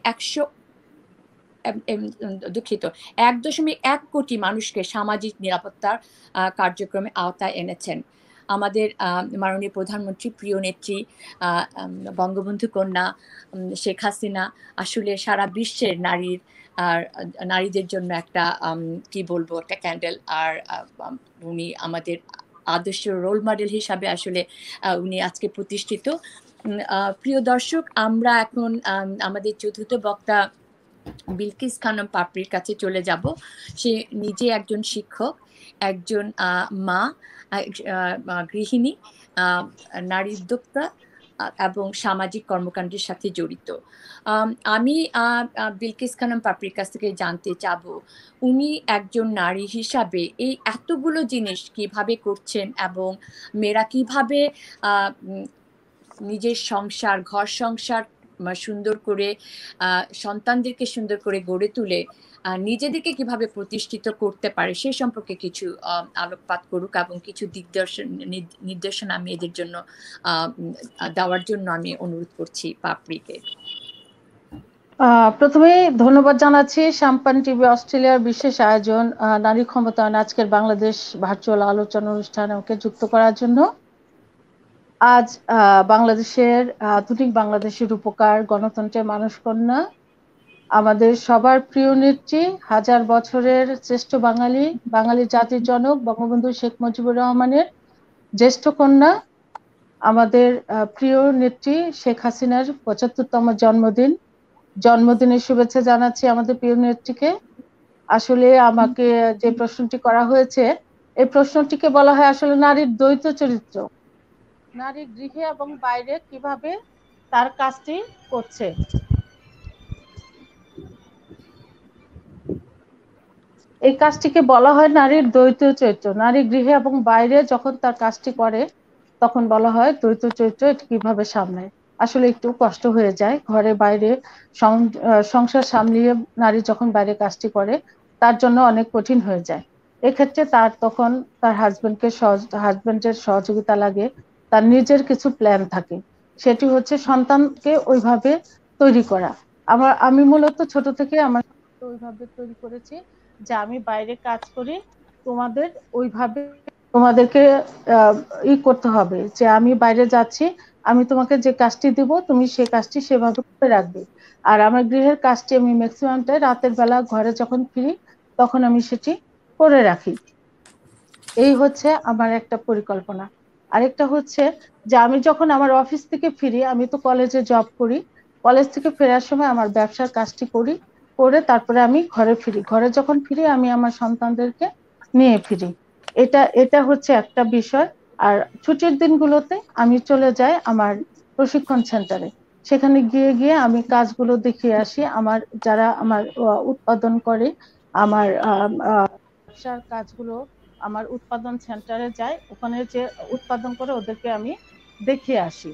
1.1 কোটি মানুষকে সামাজিক নিরাপত্তার কার্যক্রমে আওতায় এনেছেন। আমাদের মাননীয় প্রধানমন্ত্রী, প্রিয় নেত্রী, বঙ্গবন্ধু কন্যা শেখ হাসিনা আসলে সারা বিশ্বের নারীদের জন্য একটা কি বলবো, একটা ক্যান্ডেল। আর উনি আমাদের আদর্শ রোল মডেল হিসাবে আসলে উনি আজকে প্রতিষ্ঠিত। প্রিয় দর্শক, আমরা এখন আমাদের চতুর্থ বক্তা বিলকিস খানম পাপড়ির কাছে চলে যাব। সে নিজে একজন শিক্ষক, একজন মা, গৃহিণী, নারী উদ্যোক্তা এবং সামাজিক কর্মকাণ্ডের সাথে জড়িত। আমি বিলকিস খানম পাপড়ির কাছ থেকে জানতে চাব, উনি একজন নারী হিসাবে এই এতগুলো জিনিস কিভাবে করছেন এবং মেয়েরা কিভাবে নিজের ঘর সংসার সুন্দর করে, সন্তানদেরকে সুন্দর করে গড়ে তুলে নিজেদেরকে কিভাবে প্রতিষ্ঠিত করতে পারে সে সম্পর্কে কিছু আলোকপাত করুক এবং কিছু নির্দেশনা আমি এদের জন্য দেওয়ার জন্য আমি অনুরোধ করছি পাপড়িকে। প্রথমে ধন্যবাদ জানাচ্ছি সাম্পান টিভি অস্ট্রেলিয়ার বিশেষ আয়োজন নারী ক্ষমতায়ন আজকের বাংলাদেশ ভার্চুয়াল আলোচনা অনুষ্ঠানে ওকে যুক্ত করার জন্য। আজ বাংলাদেশের আধুনিক বাংলাদেশের উপকার, গণতন্ত্রের মানসকন্যা, আমাদের সবার প্রিয় নেত্রী, 1000 বছরের শ্রেষ্ঠ বাঙালি জাতির জনক বঙ্গবন্ধু শেখ মুজিবুর রহমানের জ্যেষ্ঠ কন্যা, আমাদের প্রিয় নেত্রী শেখ হাসিনার 75তম জন্মদিনের শুভেচ্ছা জানাচ্ছি আমাদের প্রিয় নেত্রীকে। আসলে আমাকে যে প্রশ্নটি করা হয়েছে, এই প্রশ্নটিকে বলা হয় আসলে নারীর দ্বৈত চরিত্র। নারী গৃহে এবং বাইরে কিভাবে তার কাজটি করছে। এই কাজটিকে বলা হয় নারীর দ্বৈত চরিত্র। নারী গৃহে এবং বাইরে যখন তার কাজটি করে তখন বলা হয় দ্বৈত চরিত্র, এটি কিভাবে সামলায়। আসলে একটু কষ্ট হয়ে যায়, ঘরে বাইরে সংসার সামলিয়ে নারী যখন বাইরে কাজটি করে তার জন্য অনেক কঠিন হয়ে যায়। এক্ষেত্রে তখন তার হাজবেন্ডের সহযোগিতা লাগে, তার নিজের কিছু প্ল্যান থাকে, সেটি হচ্ছে সন্তানকে ওইভাবে তৈরি করা। আমি মূলত ছোট থেকে আমার ওইভাবে তৈরি করেছি যে আমি বাইরে কাজ করি, তোমাদের ওইভাবে তোমাদেরকে করতে হবে যে আমি বাইরে যাচ্ছি, আমি তোমাকে যে কাজটি দিব তুমি সেই কাজটি সেভাবে করে রাখবে। আর আমার গৃহের কাজটি আমি ম্যাক্সিমামটাই রাতের বেলা ঘরে যখন ফিরি তখন আমি সেটি করে রাখি। এই হচ্ছে আমার একটা পরিকল্পনা। আরেকটা হচ্ছে যে আমি যখন আমার অফিস থেকে ফিরি, আমি তো কলেজে জব করি, কলেজ থেকে ফেরার সময় আমার ব্যবসার কাজটি করি, করে তারপরে আমি ঘরে ফিরি। ঘরে যখন ফিরি আমি আমার সন্তানদেরকে নিয়ে ফিরি। এটা এটা হচ্ছে একটা বিষয়। আর ছুটির দিনগুলোতে আমি চলে যাই আমার প্রশিক্ষণ সেন্টারে, সেখানে গিয়ে গিয়ে আমি কাজগুলো দেখিয়ে আসি। আমার যারা আমার উৎপাদন করে আমার ব্যবসার কাজগুলো আমার উৎপাদন সেন্টারে যাই, ওখানে যে উৎপাদন করে ওদেরকে আমি দেখিয়ে আসি।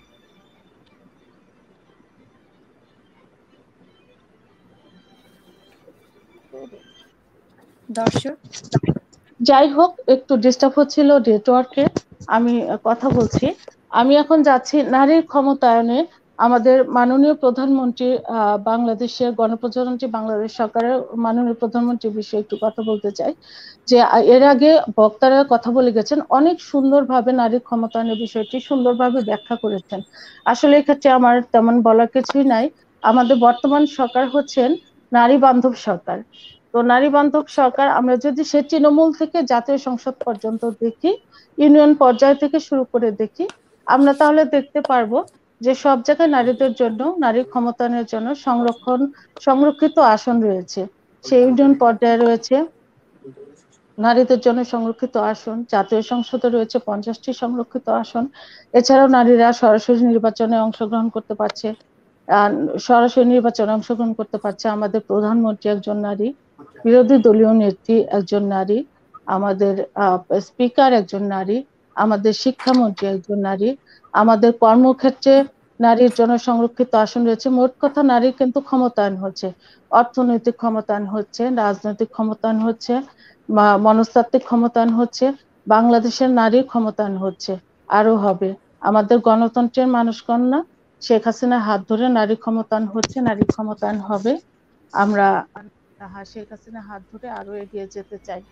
দর্শক যাই হোক, একটু ডিস্টার্ব হচ্ছিল নেটওয়ার্কে, আমি কথা বলছি। আমি এখন যাচ্ছি নারীর ক্ষমতায়নে আমাদের মাননীয় প্রধানমন্ত্রী, বাংলাদেশের গণপ্রজাতন্ত্রী বাংলাদেশ সরকারের মাননীয় প্রধানমন্ত্রীর বিষয়ে একটু কথা বলতে চাই। যে এর আগে বক্তারা কথা বলে গেছেন, অনেক সুন্দরভাবে নারীর ক্ষমতায়নের বিষয়টি সুন্দরভাবে ব্যাখ্যা করেছেন। আসলে এক্ষেত্রে আমার তেমন বলার কিছুই নাই। আমাদের বর্তমান সরকার হচ্ছেন নারী বান্ধব সরকার। তো নারী বান্ধব সরকার আমরা যদি সে তৃণমূল থেকে জাতীয় সংসদ পর্যন্ত দেখি, ইউনিয়ন পর্যায় থেকে শুরু করে দেখি, আমরা তাহলে দেখতে পারবো যে সব জায়গায় নারীদের জন্য, নারীর ক্ষমতায়নের জন্য সংরক্ষিত আসন রয়েছে। সে ইউনিয়ন পর্যায়ে রয়েছে নারীদের জন্য সংরক্ষিত আসন, জাতীয় সংসদে রয়েছে 50টি সংরক্ষিত আসন। এছাড়াও নারীরা সরাসরি নির্বাচনে অংশগ্রহণ করতে পারছে। সরাসরি নির্বাচনে অংশগ্রহণ করতে পারছে। আমাদের প্রধানমন্ত্রী একজন নারী, বিরোধী দলীয় নেত্রী একজন নারী, আমাদের স্পিকার একজন নারী, আমাদের শিক্ষামন্ত্রী একজন নারী, আমাদের কর্মক্ষেত্রে নারীর জন্য সংরক্ষিত আসন রয়েছে। মোট কথা নারী কিন্তু ক্ষমতায়ন হচ্ছে, অর্থনৈতিক ক্ষমতায়ন হচ্ছে, রাজনৈতিক ক্ষমতায়ন হচ্ছে, মনস্তাত্ত্বিক ক্ষমতায়ন হচ্ছে, বাংলাদেশের নারীর ক্ষমতায়ন হচ্ছে, আরো হবে। আমাদের গণতন্ত্রের মানুষকন্যা শেখ হাসিনার হাত ধরে নারী ক্ষমতায়ন হচ্ছে, নারী ক্ষমতায়ন হবে। আমরা শেখ হাসিনার হাত ধরে আরো এগিয়ে যেতে চাই।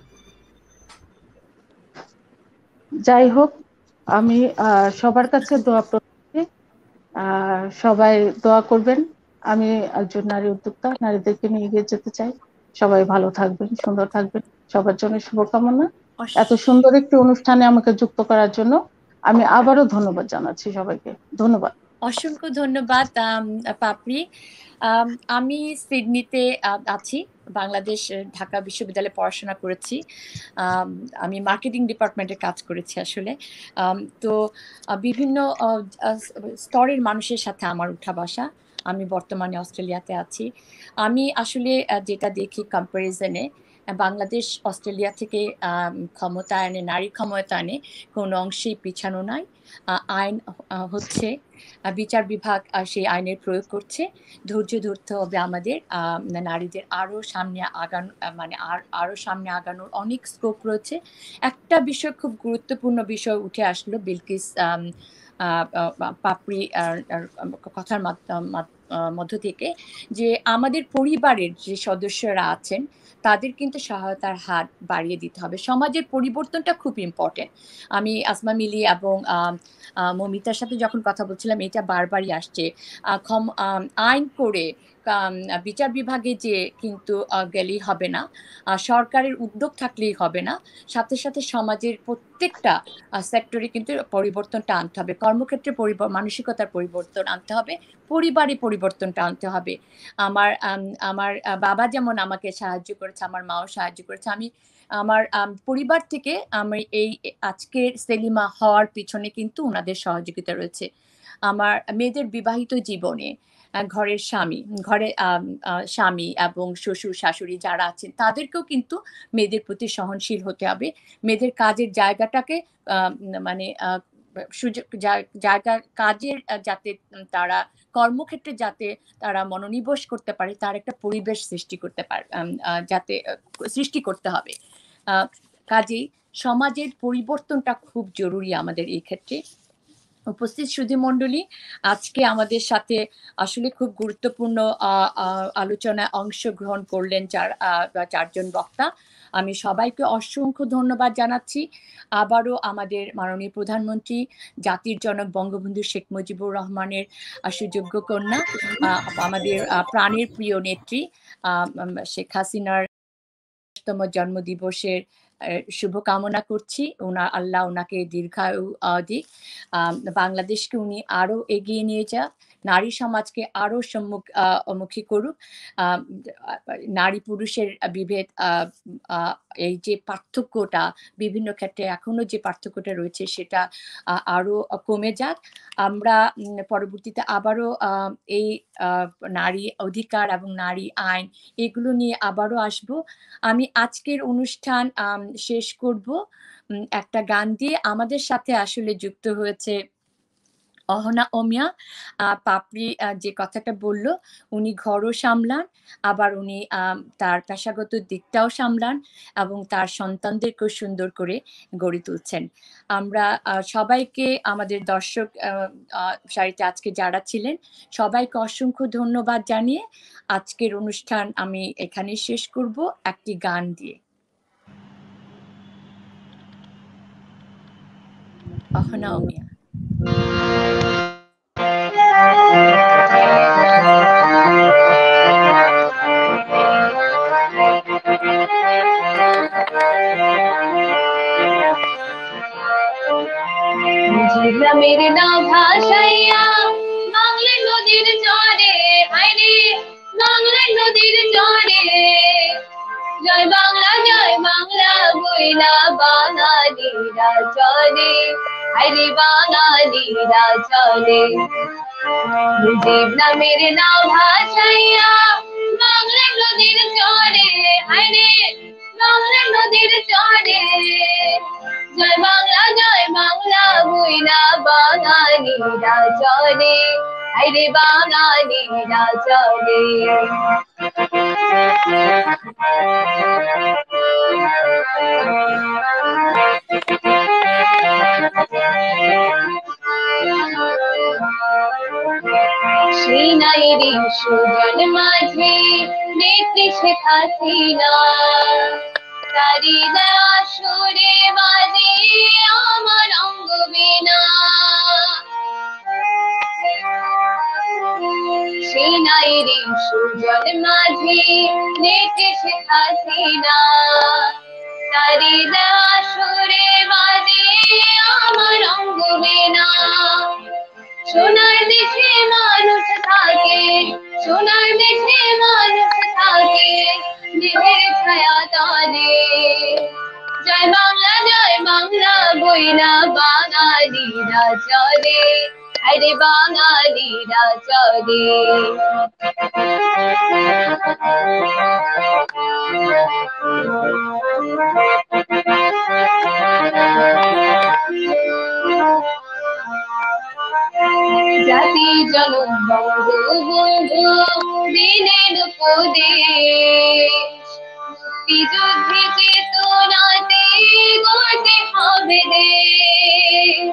যাই হোক, আমি সবার কাছে দোয়া করছি, সবাই দোয়া করবেন। আমি একজন নারী উদ্যোক্তা, নারীদেরকে নিয়ে এগিয়ে যেতে চাই। সবাই ভালো থাকবেন, সুন্দর থাকবেন, সবার জন্য শুভকামনা। এত সুন্দর একটি অনুষ্ঠানে আমাকে যুক্ত করার জন্য আমি আবারও ধন্যবাদ জানাচ্ছি সবাইকে। ধন্যবাদ। অসংখ্য ধন্যবাদ পাপড়ি। আমি সিডনিতে আছি, বাংলাদেশ ঢাকা বিশ্ববিদ্যালয়ে পড়াশোনা করেছি। আমি মার্কেটিং ডিপার্টমেন্টে কাজ করেছি আসলে। তো বিভিন্ন স্তরের মানুষের সাথে আমার উঠা বসা। আমি বর্তমানে অস্ট্রেলিয়াতে আছি। আমি আসলে যেটা দেখি কম্পারিজনে, বাংলাদেশ অস্ট্রেলিয়া থেকে ক্ষমতায়নে, নারী ক্ষমতায়নে কোনো অংশেই পিছানো নাই। আইন হচ্ছে, বিচার বিভাগ সেই আইনের প্রয়োগ করছে। ধৈর্য ধরতে হবে আমাদের। নারীদের আরো সামনে আগানো, মানে আরো সামনে আগানোর অনেক স্কোপ রয়েছে। একটা বিষয়, খুব গুরুত্বপূর্ণ বিষয় উঠে আসলো বিলকিস পাপড়ি কথার মধ্য থেকে, যে আমাদের পরিবারের যে সদস্যরা আছেন তাদের কিন্তু সহায়তার হাত বাড়িয়ে দিতে হবে। সমাজের পরিবর্তনটা খুব ইম্পর্টেন্ট। আমি আসমা মিলি এবং মমিতার সাথে যখন কথা বলছিলাম, এটা বারবারই আসছে। আইন করে বিচার বিভাগে যে কিন্তু গেলেই হবে না, সরকারের উদ্যোগ থাকলেই হবে না, সাথে সাথে সমাজের প্রত্যেকটা সেক্টরে কিন্তু পরিবর্তনটা আনতে হবে। কর্মক্ষেত্রে মানসিকতার পরিবর্তন আনতে হবে, পরিবারে পরিবর্তনটা আনতে হবে। আমার বাবা যেমন আমাকে সাহায্য করেছে, আমার মাও সাহায্য করেছে। আমি আমার পরিবার থেকে আমি এই আজকের সেলিমা হওয়ার পিছনে কিন্তু ওনাদের সহযোগিতা রয়েছে। আমার মেয়েদের বিবাহিত জীবনে ঘরের স্বামী এবং শ্বশুর শাশুড়ি যারা আছেন তাদেরকেও কিন্তু মেয়েদের প্রতি সহনশীল হতে হবে। মেয়েদের কাজের জায়গাটাকে মানে কাজের যাতে তারা কর্মক্ষেত্রে যাতে তারা মনোনিবেশ করতে পারে, তার একটা পরিবেশ সৃষ্টি করতে হবে। কাজেই সমাজের পরিবর্তনটা খুব জরুরি আমাদের এই ক্ষেত্রে। উপস্থিত সুধীমণ্ডলী, আজকে আমাদের সাথে আসলে খুব গুরুত্বপূর্ণ আলোচনায় অংশগ্রহণ করলেন চারজন বক্তা। আমি সবাইকে অসংখ্য ধন্যবাদ জানাচ্ছি। আবারও আমাদের মাননীয় প্রধানমন্ত্রী, জাতির জনক বঙ্গবন্ধু শেখ মুজিবুর রহমানের সুযোগ্য কন্যা, আমাদের প্রাণের প্রিয় নেত্রী শেখ হাসিনার তম জন্মদিবসের শুভকামনা করছি। আল্লাহ ওনাকে দীর্ঘায়ু দিক, বাংলাদেশকে উনি আরো এগিয়ে নিয়ে যাক, নারী সমাজকে আরো সম্মুখী করুক, নারী পুরুষের বিভেদ, এই যে পার্থক্যটা বিভিন্ন ক্ষেত্রে এখনো যে পার্থক্যটা রয়েছে সেটা আরো কমে যাক। আমরা পরবর্তীতে আবারও এই নারী অধিকার এবং নারী আইন এগুলো নিয়ে আবারও আসব। আমি আজকের অনুষ্ঠান শেষ করব একটা গান দিয়ে। আমাদের সাথে আসলে যুক্ত হয়েছে অহনা ওমিয়া। পাপড়ি যে কথাটা বলল, উনি ঘরও সামলান, আবার উনি তার পেশাগত দিকটাও সামলান এবং তার সন্তানদেরকেও সুন্দর করে গড়ে তুলছেন। আমরা সবাইকে, আমাদের দর্শক সারিতে আজকে যারা ছিলেন সবাইকে অসংখ্য ধন্যবাদ জানিয়ে আজকের অনুষ্ঠান আমি এখানে শেষ করব একটি গান দিয়ে। অহনা ওমিয়া। গ্রামের না ভাসাইয়া বাংলা নদীর চরে, হায়রে বাংলা নদীর চরে, জয় বাংলা বইলা বাঙালিরা চলে, হায়রে বাঙালিরা চলে। মুজিব নামের নাও ভাসাইয়া বাংলা নদীর চরে, হায়রে বাংলা নদীর চরে, জয় বাংলা বইলা বাঙালিরা চলে, হায়রে বাঙালিরা চলে। সিনাইরি সুজন মাঝে নেত্রী শেখ হাসিনা, তারি দেয়া সুরে বাজে আমার অঙ্গবীণা। সিনাইরি সুজন মাঝে নেত্রী শেখ হাসিনা, তারি দেয়া সুরে বাজে আমার অঙ্গবীণা। সোনার দেশে মানুষ থাকে, সোনার দেশে মানুষ থাকে, দেহের ছায়া তলে, জয় বাংলা বইলা বাঙালিরা চলে, হায়রে বাঙালিরা চলে। জাতি জনক বঙ্গবন্ধু দিনের উপদেশ, মুক্তিযুদ্ধে চেতনাতে গড়তে হবে দেশ।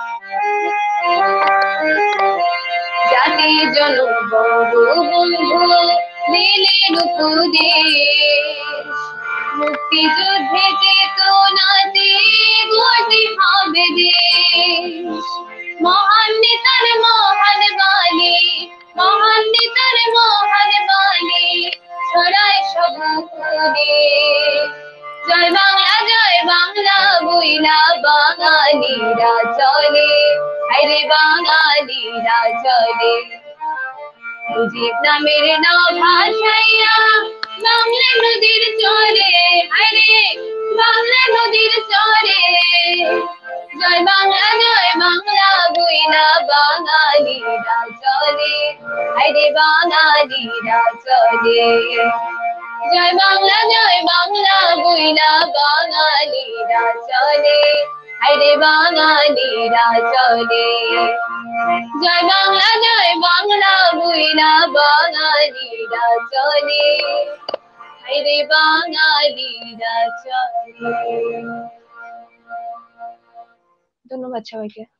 জাতি জনক বঙ্গবন্ধু দিনের উপদেশ, মুক্তিযুদ্ধে চেতনাতে গড়তে হবে দেশ। মহান নেতার মহান বাণী, মহান নেতার মহান বাণী ছড়ায় সর্বক্ষণে, জয় বাংলা বইলা বাঙালিরা চলে, হায়রে বাঙালিরা চলে। মুজিব নামের নাও ভাসাইয়া বাংলা নদীর চরে, হায়রে বাংলা নদীর চরে, জয় বাংলা বইলা বাঙালিরা চলে, হায়রে বাঙালিরা চলে। জয় বাংলা বইলা বাঙালিরা চলে, হায়রে বাঙালিরা চলে। জয় বাংলা বইলা বাঙালিরা চলে, হায়রে বাঙালিরা চলে। ধন্যবাদ সবাইকে।